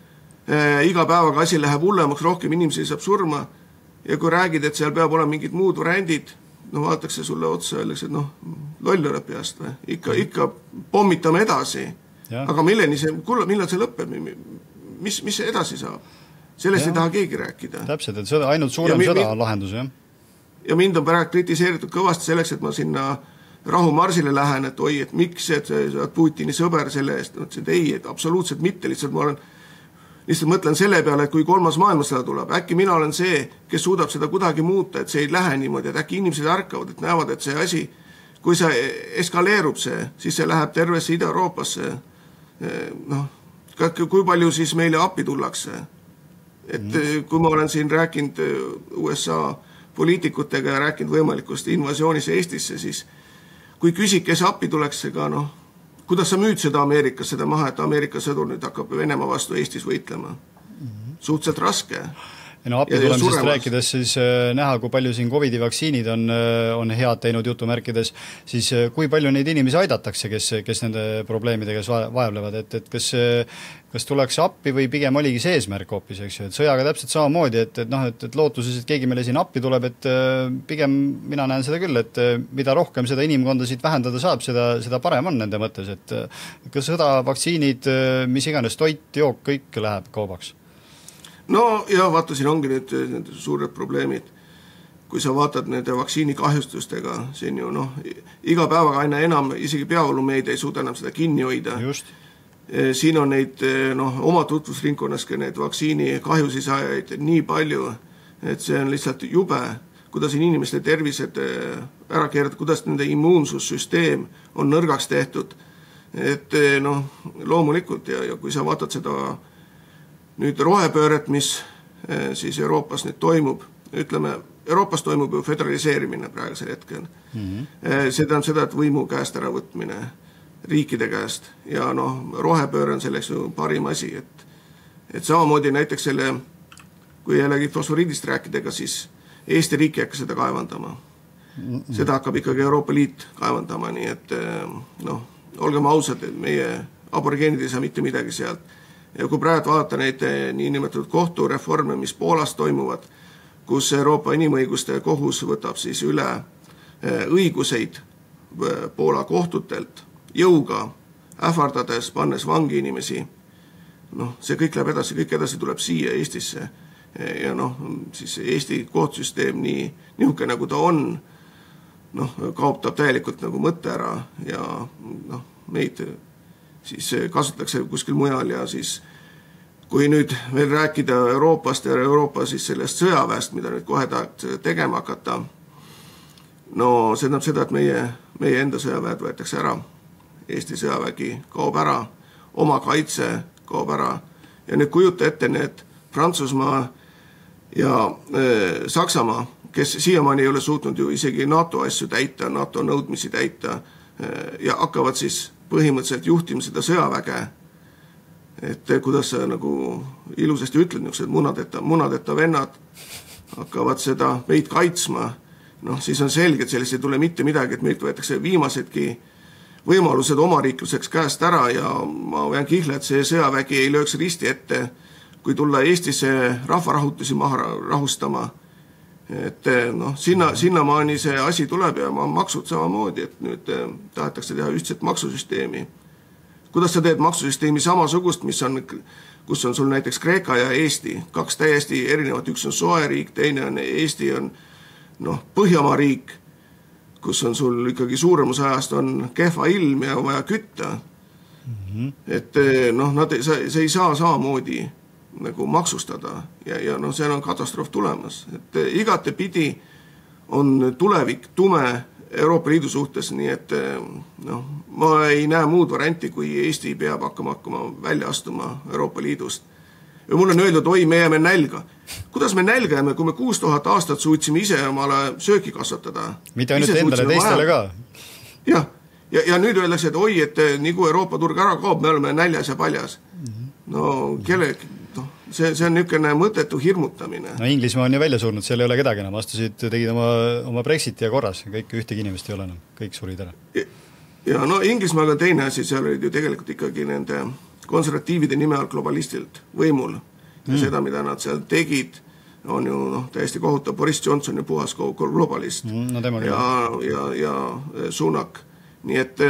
Iga päevaga asi läheb hullemaks, rohkem inimesi saab surma ja kui räägid, et seal peab olema mingid muud variandid, no vaadatakse sulle otsa ja öeldakse, et noh, loll oleb peast või? Ikka pommitame edasi. Ja. Aga millal see lõpeb? Mis see edasi saab? Sellest ei taha keegi rääkida. Täpselt, et ainult suurem sõda on lahendus, jah? Ja mind on praegu kritiseeritud kõvasti selleks, et ma sinna rahumarsile lähen, et oi, et miks, et sa oled Putini sõber selle eest. Et ei, et absoluutselt mitte, lihtsalt mõtlen selle peale, et kui 3. maailmasõda tuleb, äkki mina olen see, kes suudab seda kuidagi muuta, et see ei lähe niimoodi, et äkki inimesed ärkavad, et näevad, et see asi, kui see eskaleerub siis see läheb tervesse Ida-Euroopasse. Noh, kui palju siis meile appi tullakse? Et kui ma olen siin rääkinud USA poliitikutega ja rääkinud võimalikust invasioonisse Eestisse, siis kui küsid, kes appi tuleks, noh, kuidas sa müüd seda Ameerikas, seda maha, et Ameerika sõdur nüüd hakkab Venemaa vastu Eestis võitlema? Suhteliselt raske. No appi tulemisest rääkides siis näha, kui palju siin COVID-i vaktsiinid on head teinud jutumärkides, siis kui palju neid inimesi aidatakse, kes nende probleemidega vaevlevad, et kas tuleks appi või pigem oligi see eesmärk hoopis, eks ju, et sõjaga täpselt samamoodi, et lootuses, et keegi meile siin appi tuleb, et pigem mina näen seda küll, et mida rohkem seda inimkondasid vähendada saab, seda parem on nende mõttes, et kas sõda, vaktsiinid, mis iganes, toit, jook, kõik läheb kaubaks. No ja vaata, siin ongi need suured probleemid. Kui sa vaatad nende vaktsiini kahjustustega, siin ju iga päevaga aina enam, isegi peavoolumeedia ei suuda enam seda kinni hoida. Just. Siin on neid oma tutvusringkonnaski need vaktsiini kahjusisaajaid nii palju, et see on lihtsalt jube, kuidas inimeste tervised ära keerata, kuidas nende immuunsussüsteem on nõrgaks tehtud. Et loomulikult ja kui sa vaatad seda nüüd rohepööret, mis siis Euroopas nüüd toimub, ütleme, Euroopas toimub ju föderaliseerimine praegusel hetkel. See tähendab seda, et võimu käest ära võtmine riikide käest ja rohepööre on selleks ju parim asi, et samamoodi näiteks kui jällegi fosforiidist rääkidega, siis Eesti riik ei hakka seda kaevandama. Seda hakkab ikkagi Euroopa Liit kaevandama, nii et olgem ausad, et meie aborigeenid ei saa mitte midagi sealt. Ja kui praegu vaadata neid niinimetatud kohtureforme, mis Poolas toimuvad, kus Euroopa inimõiguste kohus võtab siis üle õiguseid Poola kohtutelt jõuga, ähvardades, pannes vangi inimesi, see kõik läheb edasi, kõik edasi tuleb siia Eestisse ja siis Eesti kohtusüsteem niisugune nagu ta on, kaotab täielikult nagu mõtte ära ja meid siis kasutatakse kuskil mujal ja siis kui nüüd veel rääkida Euroopast ja Euroopa siis sellest sõjaväest, mida nüüd kohe tegema hakata, see tähendab seda, et meie enda sõjaväed võetakse ära, Eesti sõjavägi kaob ära, oma kaitse kaob ära ja nüüd kujuta ette need Prantsusmaa ja Saksamaa, kes siiamaani ei ole suutnud ju isegi NATO asju täita, NATO nõudmisi täita ja hakkavad siis põhimõtteliselt juhtima seda sõjaväge, et kuidas sa nagu ilusasti ütled, niisugused munadeta vennad hakkavad seda meid kaitsma, siis on selge, et sellest ei tule mitte midagi, et meilt võetakse viimasedki võimalused omariikluseks käest ära ja ma vean kihla, et see sõjavägi ei lööks risti ette, kui tulla Eestisse rahvarahutusi maha rahustama. Et sinnamaani see asi tuleb ja maksud samamoodi, et nüüd tahetakse teha ühtset maksusüsteemi. Kuidas sa teed maksusüsteemi samasugust, kus on sul näiteks Kreeka ja Eesti, 2 täiesti erinevat, üks on soe riik, teine on Eesti on Põhjamaa riik, kus on sul ikkagi suuremus ajast on kehva ilm ja vaja kütta. Et see ei saa samamoodi nagu maksustada ja seal on katastroof tulemas. Et igatepidi on tulevik tume Euroopa Liidu suhtes, nii et noh, ma ei näe muud varianti, kui Eesti peab hakkama välja astuma Euroopa Liidust. Ja mul on öeldud, oi, me jääme nälga. Kuidas me nälga jääme, kui me 6000 aastat suutsime ise omale sööki kasvatada? Mitte ainult endale, teistele ka. Jah, ja nüüd öeldakse, et oi, et nii kui Euroopa turg ära kaob, me oleme näljas ja paljas. No see on niisugune mõttetu hirmutamine. No Inglismaa on ju välja surnud, seal ei ole kedagi enam, astusid, tegid oma Brexiti ja korras, kõik ühtegi inimest ei ole enam, kõik surid ära. Ja no Inglismaaga teine asi, seal olid ju tegelikult ikkagi nende konservatiivide nime all globalistilt võimul. Ja seda, mida nad seal tegid, on ju täiesti kohutav. Boris Johnson ju puhas globalist ja Sunak. Nii et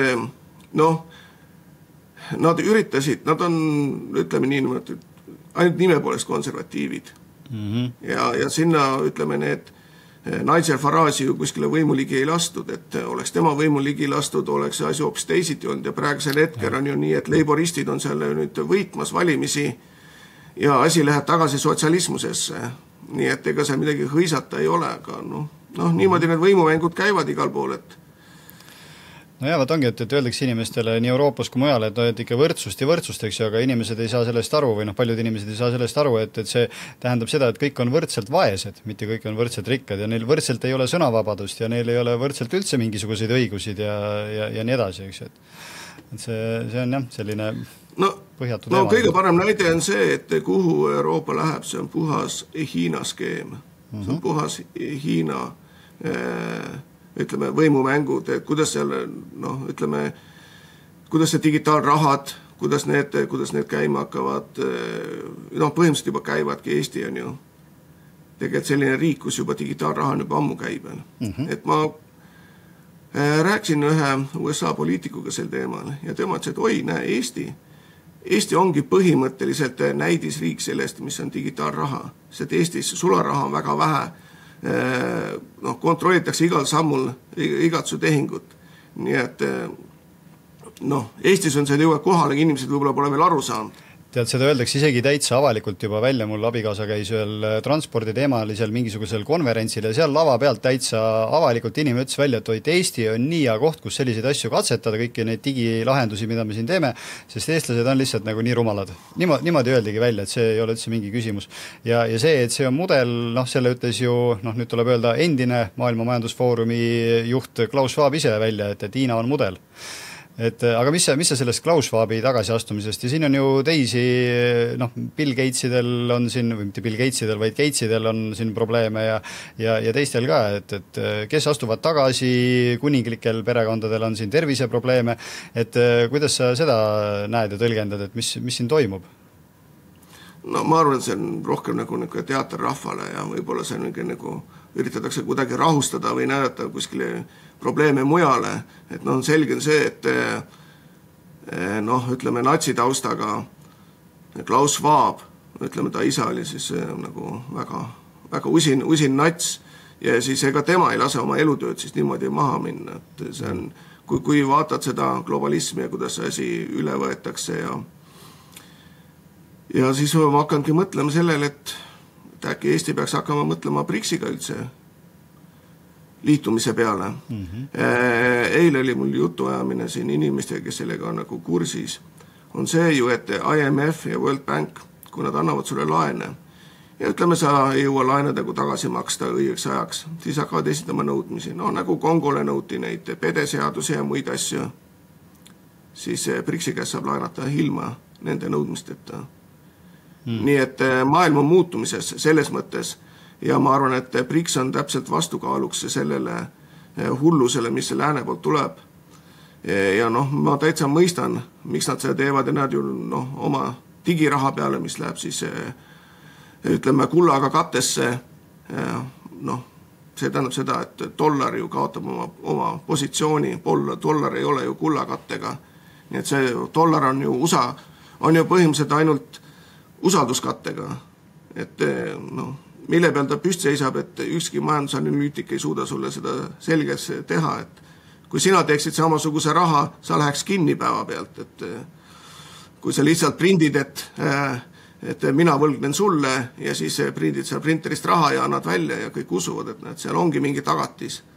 nad üritasid, nad on, ütleme nii, ainult nime poolest konservatiivid. Ja sinna, ütleme, need Nigel Farage ju kuskile võimuligi ei lastud, et oleks tema võimuligi lastud, oleks see asi hoopis teisiti olnud ja praegusel hetkel on ju nii, et leiboristid on seal nüüd võitmas valimisi ja asi läheb tagasi sotsialismusesse. Nii et ega seal midagi hõisata ei ole, aga niimoodi need võimumängud käivad igal pool, et no jah, ongi, et öeldakse inimestele nii Euroopas kui mujal, et ikka võrdsust ja võrdsust, eks ju, aga inimesed ei saa sellest aru või paljud inimesed ei saa sellest aru, et see tähendab seda, et kõik on võrdselt vaesed, mitte kõik on võrdselt rikkad ja neil võrdselt ei ole sõnavabadust ja neil ei ole võrdselt üldse mingisuguseid õigusid ja nii edasi, eks ju. Et see on jah, selline põhjatu teema. Kõige parem näide on see, et kuhu Euroopa läheb, see on puhas Hiina skeem. See on puhas Hiina ütleme, võimumängud, et kuidas seal, ütleme, kuidas see digitaalrahad, kuidas need käima hakkavad, põhimõtteliselt juba käivadki, Eesti on ju tegelikult selline riik, kus juba digitaalraha on juba ammu käibel. Et ma rääkisin ühe USA poliitikuga sel teemal ja tema ütles, et oi, näe, Eesti ongi põhimõtteliselt näidisriik sellest, mis on digitaalraha, sest Eestis sularaha on väga vähe, kontrollitakse igal sammul igat su tehingut. Nii et Eestis on see jõuab kohale, inimesed võib-olla pole veel aru saanud. Tead, seda öeldakse isegi täitsa avalikult juba välja, mul abikaasa käis ühel transporditeemalisel mingisugusel konverentsil ja seal lava pealt täitsa avalikult inimene ütles välja, et Eesti on nii hea koht, kus selliseid asju katsetada, kõiki neid digilahendusi, mida me siin teeme, sest eestlased on lihtsalt nagu nii rumalad. Niimoodi öeldigi välja, et see ei ole üldse mingi küsimus. Ja see, et see on mudel, selle ütles ju, nüüd tuleb öelda endine Maailma Majandusfoorumi juht Klaus Schwab ise välja, et Hiina on mudel. Aga mis sa sellest Klaus Schwabi tagasiastumisest ja siin on ju teisi, Bill Gatesidel on siin, või mitte Bill Gatesidel, vaid Gatesidel on siin probleeme ja teistel ka, et kes astuvad tagasi, kuninglikel perekondadel on siin terviseprobleeme, et kuidas sa seda näed ja tõlgendad, et mis siin toimub? No ma arvan, et see on rohkem nagu teater rahvale ja võib-olla see on nagu üritatakse kuidagi rahustada või näidata kuskile probleeme mujale, et selge on see, et ütleme natsitaustaga Klaus Schwab, ütleme ta isa oli siis nagu väga usin nats ja siis ega tema ei lase oma elutööd siis niimoodi maha minna, et see on, kui vaatad seda globalismi ja kuidas see asi üle võetakse ja siis ma hakkangi mõtlema sellele, et äkki Eesti peaks hakkama mõtlema BRICS-iga üldse liitumise peale. Eile oli mul jutuajamine siin inimestega, kes sellega on nagu kursis. On see ju, et IMF ja World Bank, kui nad annavad sulle laene ja ütleme, sa ei jõua laenedega tagasi maksta õigeks ajaks, siis hakkavad esitama nõudmisi. Nagu Kongole nõuti neid pedeseaduse ja muid asju, siis BRICS-i käest saab laenata ilma nende nõudmisteta. Nii et maailm on muutumises selles mõttes ja ma arvan, et BRICS on täpselt vastukaaluks sellele hullusele, mis lääne poolt tuleb. Ja ma täitsa mõistan, miks nad seda teevad ja nad ju oma digiraha peale, mis läheb siis ütleme kullaga kattesse, see tähendab seda, et dollar ju kaotab oma positsiooni, dollar ei ole ju kullakattega. Nii et see dollar on ju põhimõtteliselt ainult usalduskattega, et mille peal ta püsti seisab, et ükski majandusanalüütik ei suuda sulle seda selgeks teha, et kui sina teeksid samasuguse raha, sa läheks kinni päeva pealt, et kui sa lihtsalt prindid, et mina võlgnen sulle ja siis prindid seal printerist raha ja annad välja ja kõik usuvad, et seal ongi mingi tagatis.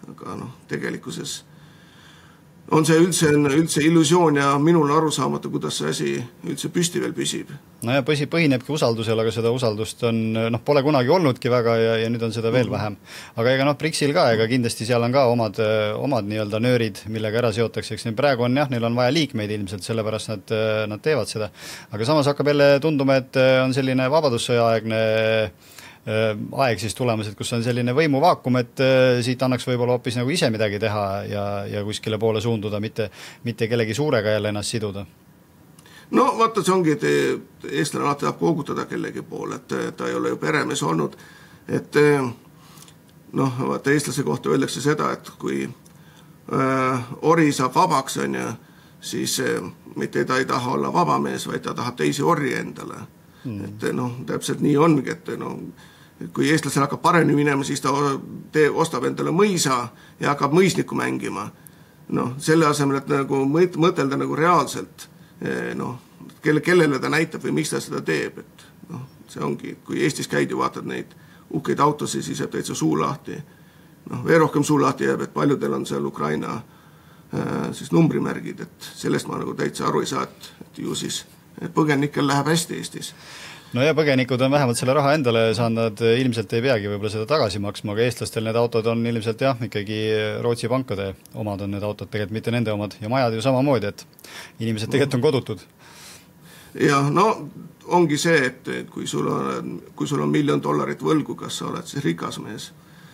aga noh, tegelikkuses on see üldse illusioon ja minul aru saamata, kuidas see asi üldse püsti veel püsib. No ja põhinebki usaldusel, aga seda usaldust on, pole kunagi olnudki väga ja nüüd on seda veel vähem. Aga ega BRICS-il ka, ega kindlasti seal on ka omad nii-öelda nöörid, millega ära seotakse, eks praegu on jah, neil on vaja liikmeid ilmselt, sellepärast nad teevad seda. Aga samas hakkab jälle tunduma, et on selline vabadussõjaaegne aeg siis tulemas, et kus on selline võimuvaakum, et siit annaks võib-olla hoopis nagu ise midagi teha ja kuskile poole suunduda, mitte kellegi suurega jälle ennast siduda. No vaata, see ongi, et eestlane alati tahab koogutada kellegi poole, et ta ei ole ju peremees olnud, et vaata, eestlase kohta öeldakse seda, et kui ori saab vabaks, siis mitte ta ei taha olla vabamees, vaid ta tahab teisi ori endale. Et täpselt nii ongi, et kui eestlasel hakkab paremini minema, siis ta ostab endale mõisa ja hakkab mõisnikku mängima. Selle asemel, et nagu mõtelda nagu reaalselt, kellele ta näitab või miks ta seda teeb. Et see ongi, kui Eestis käid ja vaatad neid uhkeid autosid, siis jääb täitsa suu lahti. Veel rohkem suu lahti jääb, et paljudel on seal Ukraina siis numbrimärgid, et sellest ma nagu täitsa aru ei saa, et ju siis põgenikel läheb hästi Eestis. No ja põgenikud on vähemalt selle raha endale saanud, nad ilmselt ei peagi võib-olla seda tagasi maksma, aga eestlastel need autod on ilmselt jah, ikkagi Rootsi pankade omad on need autod, tegelikult mitte nende omad ja majad ju samamoodi, et inimesed tegelikult on kodutud. Ja ongi see, et kui sul on $1 miljon võlgu, kas sa oled siis rikas mees.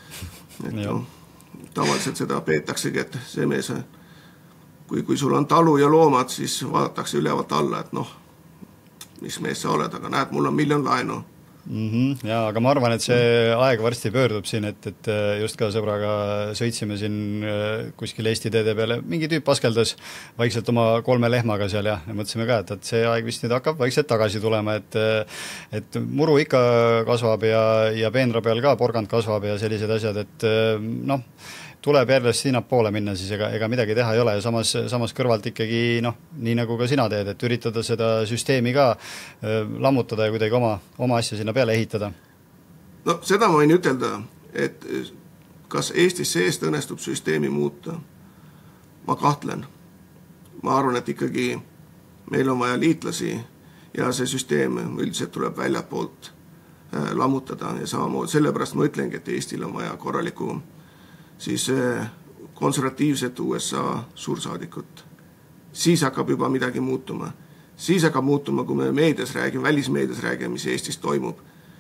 Et tavaliselt seda peetaksegi, et see mees, kui sul on talu ja loomad, siis vaadatakse ülevalt alla, et mis mees sa oled, aga näed, mul on $1 miljon laenu. Jaa, aga ma arvan, et see aeg varsti pöördub siin, et just ka sõbraga sõitsime siin kuskil Eesti teede peale, mingi tüüp askeldas vaikselt oma 3 lehmaga seal ja mõtlesime ka, et see aeg vist nüüd hakkab vaikselt tagasi tulema, et muru ikka kasvab ja peenra peal ka porgand kasvab ja sellised asjad, et tuleb jälle sinnapoole minna, siis ega midagi teha ei ole ja samas kõrvalt ikkagi, nii nagu ka sina teed, et üritada seda süsteemi ka lammutada ja kuidagi oma asja sinna peale ehitada. Seda ma võin ütelda, et kas Eestis seest õnnestub süsteemi muuta? Ma kahtlen. Ma arvan, et ikkagi meil on vaja liitlasi ja see süsteem üldiselt tuleb väljapoolt lammutada ja samamoodi. Sellepärast ma ütlengi, et Eestil on vaja korraliku siis konservatiivset USA suursaadikut. Siis hakkab juba midagi muutuma. Siis hakkab muutuma, kui me välismeedias räägime, mis Eestis toimub.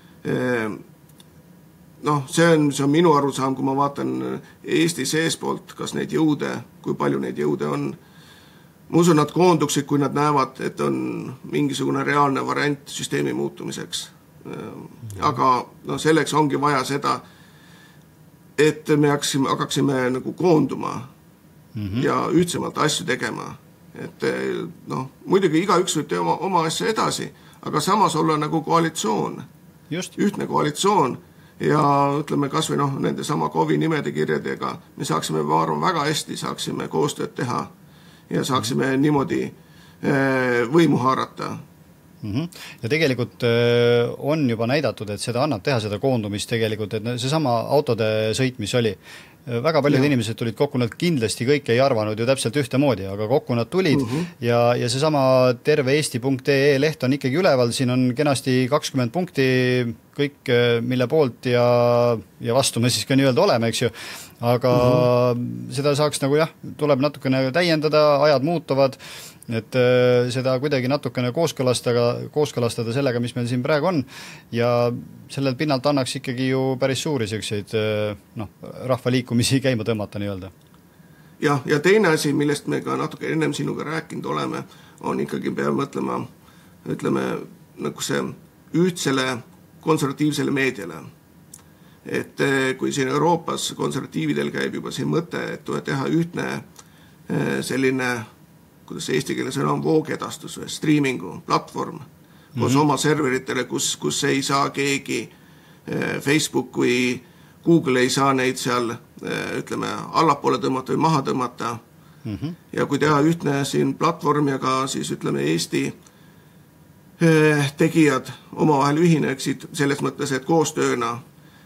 See on minu arusaam, kui ma vaatan Eesti seespoolt, kas neid jõude, kui palju neid jõude on. Ma usun, nad koonduksid, kui nad näevad, et on mingisugune reaalne variant süsteemi muutumiseks. Aga selleks ongi vaja seda, et me hakkaksime nagu koonduma ja ühtsemalt asju tegema. Et muidugi igaüks võib teha oma asja edasi, aga samas olla nagu koalitsioon, ühtne koalitsioon ja ütleme kas või nende sama KOV-i nimede kirjadega me saaksime väga hästi saaksime koostööd teha ja saaksime niimoodi võimu haarata. Ja tegelikult on juba näidatud, et seda annab teha seda koondumist tegelikult, et see sama autode sõit, mis oli. Väga paljud inimesed tulid kokku, nad kindlasti kõik ei arvanud ju täpselt ühtemoodi, aga kokku nad tulid ja see sama terveeesti.ee leht on ikkagi üleval, siin on kenasti 20 punkti kõik, mille poolt ja vastu me siis ka nii-öelda oleme, eks ju. Aga seda saaks nagu tuleb natukene täiendada, ajad muutuvad, et seda kuidagi natukene kooskõlastada sellega, mis meil siin praegu on ja sellel pinnalt annaks ikkagi ju päris suuri selliseid rahvaliikumisi käima tõmmata nii-öelda. Ja teine asi, millest me ka natuke ennem sinuga rääkinud oleme, on ikkagi peab mõtlema, ütleme, nagu see ühtsele konservatiivsele meediale. Et kui siin Euroopas konservatiividel käib juba siin mõte, et tuleb teha ühtne selline kuidas eesti keeles on voogedastus või streamingu platvorm koos oma serveritele, kus ei saa keegi Facebook või Google ei saa neid seal ütleme allapoole tõmmata või maha tõmmata ja kui teha ühtne siin platvorm ja ka siis ütleme Eesti tegijad omavahel ühineksid selles mõttes, et koostööna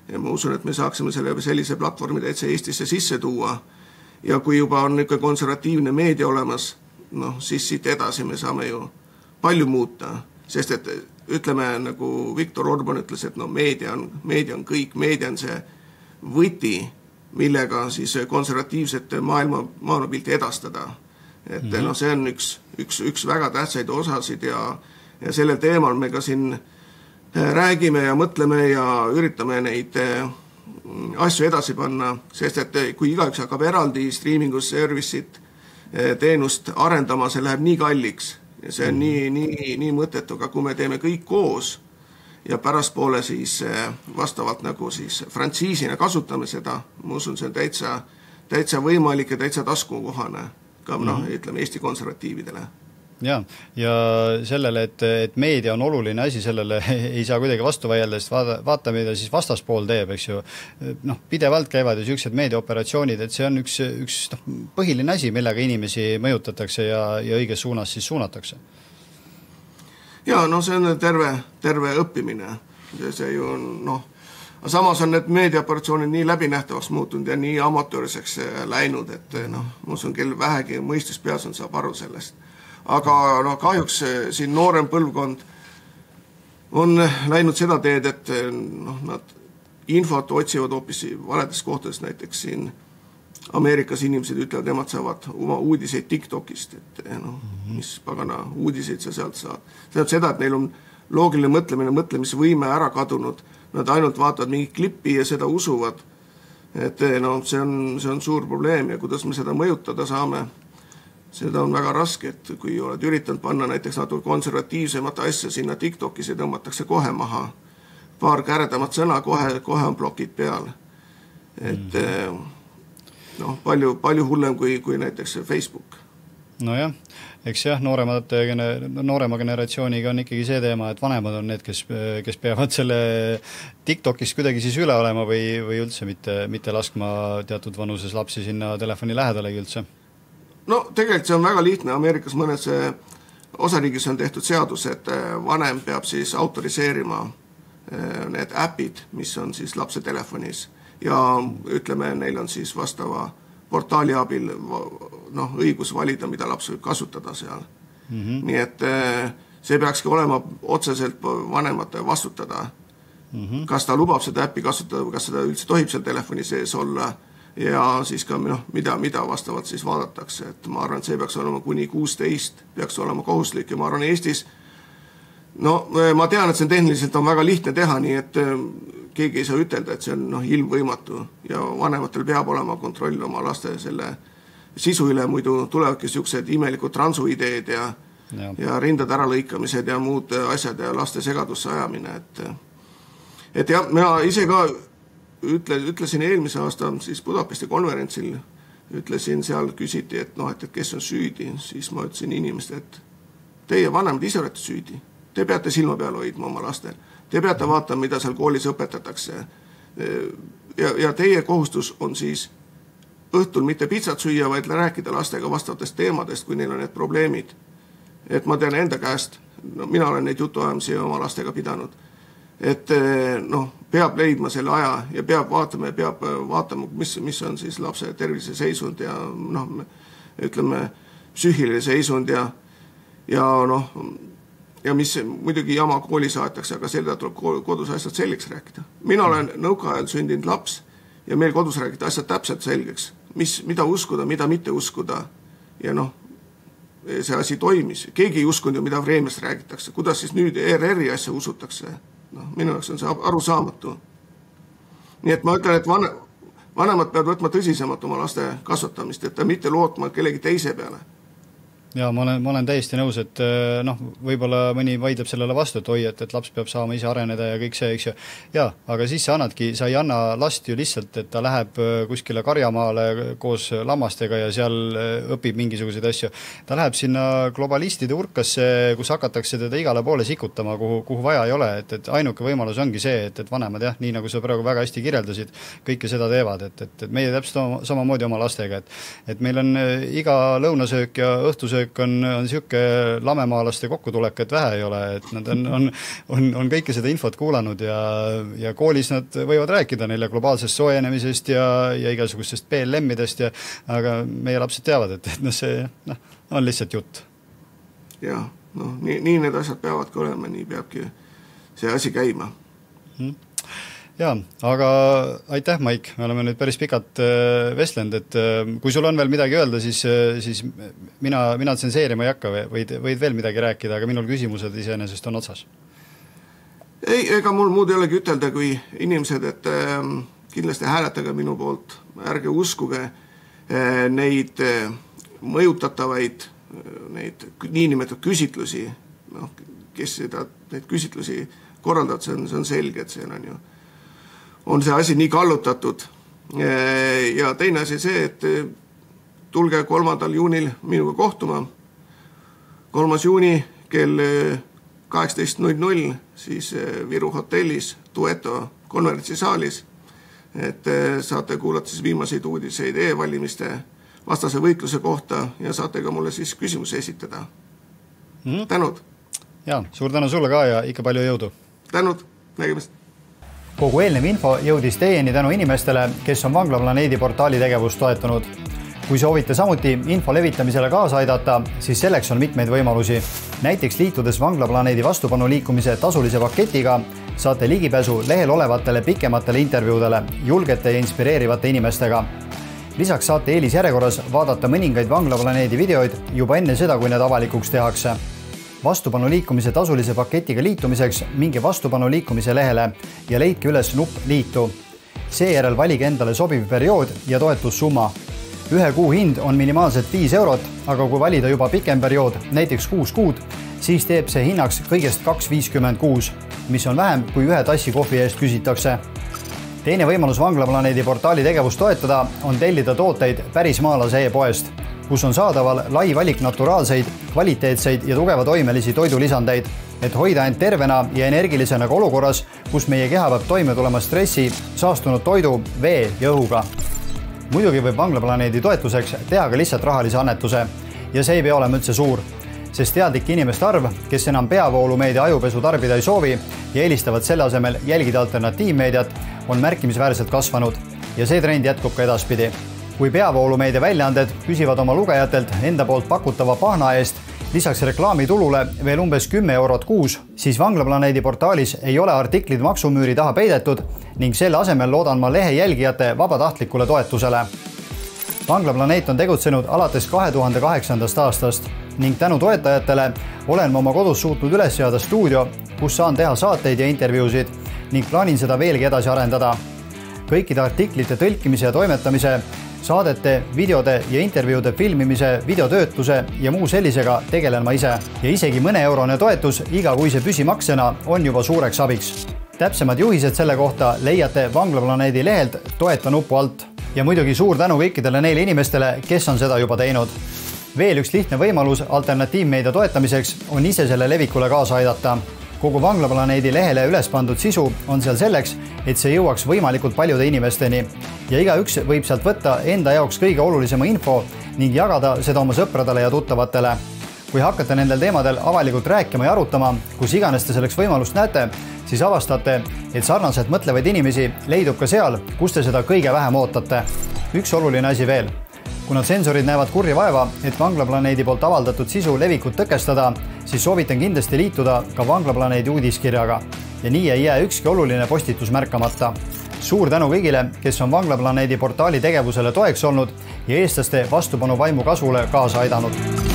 ja ma usun, et me saaksime sellise platvormi täitsa Eestisse sisse tuua ja kui juba on ikka konservatiivne meedia olemas, noh, siis siit edasi me saame ju palju muuta, sest et ütleme, nagu Viktor Orban ütles, et no meedia on kõik, meedia on see võti, millega siis konservatiivset maailmapilti edastada. Et no see on üks väga tähtsaid osasid ja sellel teemal me ka siin räägime ja mõtleme ja üritame neid asju edasi panna, sest et kui igaüks hakkab eraldi streamingu service'it teenust arendama, see läheb nii kalliks ja see on nii mõttetu, aga kui me teeme kõik koos ja pärastpoole siis vastavalt nagu siis frantsiisina kasutame seda, ma usun, see on täitsa võimalik ja täitsa taskukohane ka ütleme Eesti konservatiividele. Ja sellele, et meedia on oluline asi, sellele ei saa kuidagi vastu vaielda, sest vaata, mida siis vastaspool teeb, eks ju. Noh, pidevalt käivad ju sellised meediaoperatsioonid, et see on üks põhiline asi, millega inimesi mõjutatakse ja õiges suunas siis suunatakse. Ja, no see on terve õppimine. See ju on, samas on need meediaoperatsioonid nii läbinähtavaks muutunud ja nii amatööriseks läinud, et ma usun, kel vähegi mõistus peas on, saab aru sellest. Aga kahjuks siin noorem põlvkond on läinud seda teed, et nad infot otsivad hoopis valedes kohtades, näiteks siin Ameerikas inimesed ütlevad, nemad saavad oma uudiseid TikTokist, et mis pagana uudiseid sa sealt saad. See on seda, et neil on loogiline mõtlemisvõime ära kadunud, nad ainult vaatavad mingi klippi ja seda usuvad, et see on suur probleem ja kuidas me seda mõjutada saame. Seda on väga raske, et kui oled üritanud panna näiteks natuke konservatiivsemat asja sinna TikTokis ja tõmmatakse kohe maha. Paar käredamat sõna, kohe on blokid peal. Et palju hullem kui näiteks Facebook. Nojah, eks noorema generatsiooniga on ikkagi see teema, et vanemad on need, kes peavad selle TikTokis kuidagi siis üle olema või üldse mitte laskma teatud vanuses lapsi sinna telefoni lähedalegi üldse. No tegelikult see on väga lihtne, Ameerikas mõnes osariigis on tehtud seadus, et vanem peab siis autoriseerima need äpid, mis on siis lapse telefonis ja ütleme, neil on siis vastava portaali abil õigus valida, mida laps võib kasutada seal. Nii et see peakski olema otseselt vanemate vastutada. Kas ta lubab seda äppi kasutada või kas seda üldse tohib seal telefoni sees olla ja siis ka mida vastavalt siis vaadatakse, et ma arvan, et see peaks olema kuni 16, peaks olema kohuslik ja ma arvan Eestis, ma tean, et see tehniliselt on väga lihtne teha, nii et keegi ei saa ütelda, et see on ilmvõimatu ja vanematel peab olema kontroll oma laste selle sisu üle, muidu tulevadki siuksed imelikud transuideed ja rindade äralõikamised ja muud asjad ja laste segadusse ajamine, et ja mina ise ka ütlesin eelmise aasta siis Budapesti konverentsil, ütlesin seal, küsiti, et kes on süüdi, siis ma ütlesin inimestele, et teie vanemad ise olete süüdi, te peate silma peal hoidma oma lastel, te peate vaatama, mida seal koolis õpetatakse ja teie kohustus on siis õhtul mitte pitsat süüa, vaid rääkida lastega vastavatest teemadest, kui neil on need probleemid. Et ma tean enda käest, mina olen neid jutuajamisi oma lastega pidanud, et peab leidma selle aja ja peab vaatama, mis on siis lapse tervise seisund ja ütleme psüühiline seisund ja mis muidugi jama kooli saatakse, aga seda tuleb kodus asjad selgeks rääkida. Mina olen nõukaajal sündinud laps ja meil kodus räägida asjad täpselt selgeks, mida uskuda, mida mitte uskuda ja see asi toimis. Keegi ei uskunud ju, mida Vreemest räägitakse, kuidas siis nüüd ERR-i asja usutakse. Minu jaoks on see arusaamatu. Nii et ma ütlen, et vanemad peavad võtma tõsisemalt oma laste kasvatamist, et ta mitte lootma kellegi teise peale. Ja ma olen täiesti nõus, et võib-olla mõni vaidleb sellele vastu, et et laps peab saama ise areneda ja kõik see, eks ju. Ja, aga siis sa ei anna last ju lihtsalt, et ta läheb kuskile karjamaale koos lammastega ja seal õpib mingisuguseid asju. Ta läheb sinna globalistide urkasse, kus hakatakse teda igale poole sikutama, kuhu vaja ei ole, et ainuke võimalus ongi see, et vanemad nii nagu sa praegu väga hästi kirjeldasid, kõike seda teevad, et meie täpselt samamoodi oma lastega, et meil on iga lõunasöök ja õhtusöök koolilõunasöök on siuke lamemaalaste kokkutulek, et vähe ei ole, et nad on kõike seda infot kuulanud ja koolis nad võivad rääkida neile globaalsest soojenemisest ja igasugustest PLM-idest aga meie lapsed teavad, et see on lihtsalt jutt. Jah, nii need asjad peavadki olema, nii peabki see asi käima. Jaa, aga aitäh, Maik, me oleme nüüd päris pikalt vestlend, et kui sul on veel midagi öelda, siis mina tsenseerima ei hakka, võid veel midagi rääkida, aga minul küsimused iseenesest on otsas. Ei, ega mul muud ei olegi ütelda, kui inimesed, et kindlasti hääletage minu poolt, ärge uskuge neid mõjutatavaid, neid niinimetatud küsitlusi, kes neid küsitlusi korraldavad, see on selge, et see on see asi nii kallutatud. Ja teine asi see, et tulge 3. juunil minuga kohtuma. 3. juuni kell 18.00 siis Viru hotellis Dueto konverentsisaalis, et saate kuulata siis viimaseid uudiseid e-valimiste vastase võitluse kohta ja saate ka mulle siis küsimusi esitada. Tänud! Jaa, suur tänu sulle ka ja ikka palju jõudu! Tänud! Nägemist! Kogu eelnev info jõudis teieni tänu inimestele, kes on Vanglaplaneedi portaali tegevust toetanud. Kui soovite samuti info levitamisele kaasa aidata, siis selleks on mitmeid võimalusi. Näiteks liitudes Vanglaplaneedi vastupanu liikumise tasulise paketiga saate ligipääsu lehel olevatele pikematele intervjuudele julgete ja inspireerivate inimestega. Lisaks saate eelisjärjekorras vaadata mõningaid Vanglaplaneedi videoid juba enne seda, kui need avalikuks tehakse. Vastupanu liikumise tasulise paketiga liitumiseks minge vastupanu liikumise lehele ja leidke üles nupp liitu. Seejärel valige endale sobiv periood ja toetussumma. 1 kuu hind on minimaalselt 5 €, aga kui valida juba pikem periood, näiteks 6 kuud, siis teeb see hinnaks kõigest 2,56, mis on vähem kui 1 tassi kohvi eest küsitakse. Teine võimalus Vanglaplaneedi portaali tegevust toetada on tellida tooteid Pärismaalase e-poest, kus on saadaval lai valik naturaalseid, kvaliteetseid ja tugeva toimelisi toidulisandeid, et hoida end tervena ja energilisena ka olukorras, kus meie keha peab toime tulema stressi, saastunud toidu, vee ja õhuga. Muidugi võib Vanglaplaneedi toetuseks teha ka lihtsalt rahalise annetuse ja see ei pea olema üldse suur, sest teadlike inimeste arv, kes enam peavoolumeedia ajupesu tarbida ei soovi ja eelistavad selle asemel jälgida alternatiivmeediat, on märkimisväärselt kasvanud ja see trend jätkub ka edaspidi. Kui peavoolumeedia väljaanded küsivad oma lugejatelt enda poolt pakutava pahna eest lisaks reklaamitulule veel umbes 10 € kuus, siis Vanglaplaneedi portaalis ei ole artiklid maksumüüri taha peidetud ning selle asemel loodan ma lehe jälgijate vabatahtlikule toetusele. Vanglaplaneet on tegutsenud alates 2008. aastast ning tänu toetajatele olen ma oma kodus suutnud üles seada stuudio, kus saan teha saateid ja intervjuusid ning plaanin seda veelgi edasi arendada. Kõikide artiklite tõlkimise ja toimetamise, saadete, videode ja intervjuude filmimise, videotöötluse ja muu sellisega tegelen ma ise ja isegi mõne eurone toetus igakuise püsimaksena on juba suureks abiks. Täpsemad juhised selle kohta leiate Vanglaplaneedi lehelt toeta nupu alt ja muidugi suur tänu kõikidele neile inimestele, kes on seda juba teinud. Veel üks lihtne võimalus alternatiivmeedia toetamiseks on ise selle levikule kaasa aidata. Kogu Vanglaplaneedi lehele üles pandud sisu on seal selleks, et see jõuaks võimalikult paljude inimesteni ja igaüks võib sealt võtta enda jaoks kõige olulisema info ning jagada seda oma sõpradele ja tuttavatele. Kui hakkate nendel teemadel avalikult rääkima ja arutama, kus iganes te selleks võimalust näete, siis avastate, et sarnaselt mõtlevaid inimesi leidub ka seal, kus te seda kõige vähem ootate. Üks oluline asi veel. Kuna sensorid näevad kurja vaeva, et Vanglaplaneedi poolt avaldatud sisu levikut tõkestada, siis soovitan kindlasti liituda ka Vanglaplaneedi uudiskirjaga ja nii ei jää ükski oluline postitus märkamata. Suur tänu kõigile, kes on Vanglaplaneedi portaali tegevusele toeks olnud ja eestlaste vastupanu vaimu kasvule kaasa aidanud.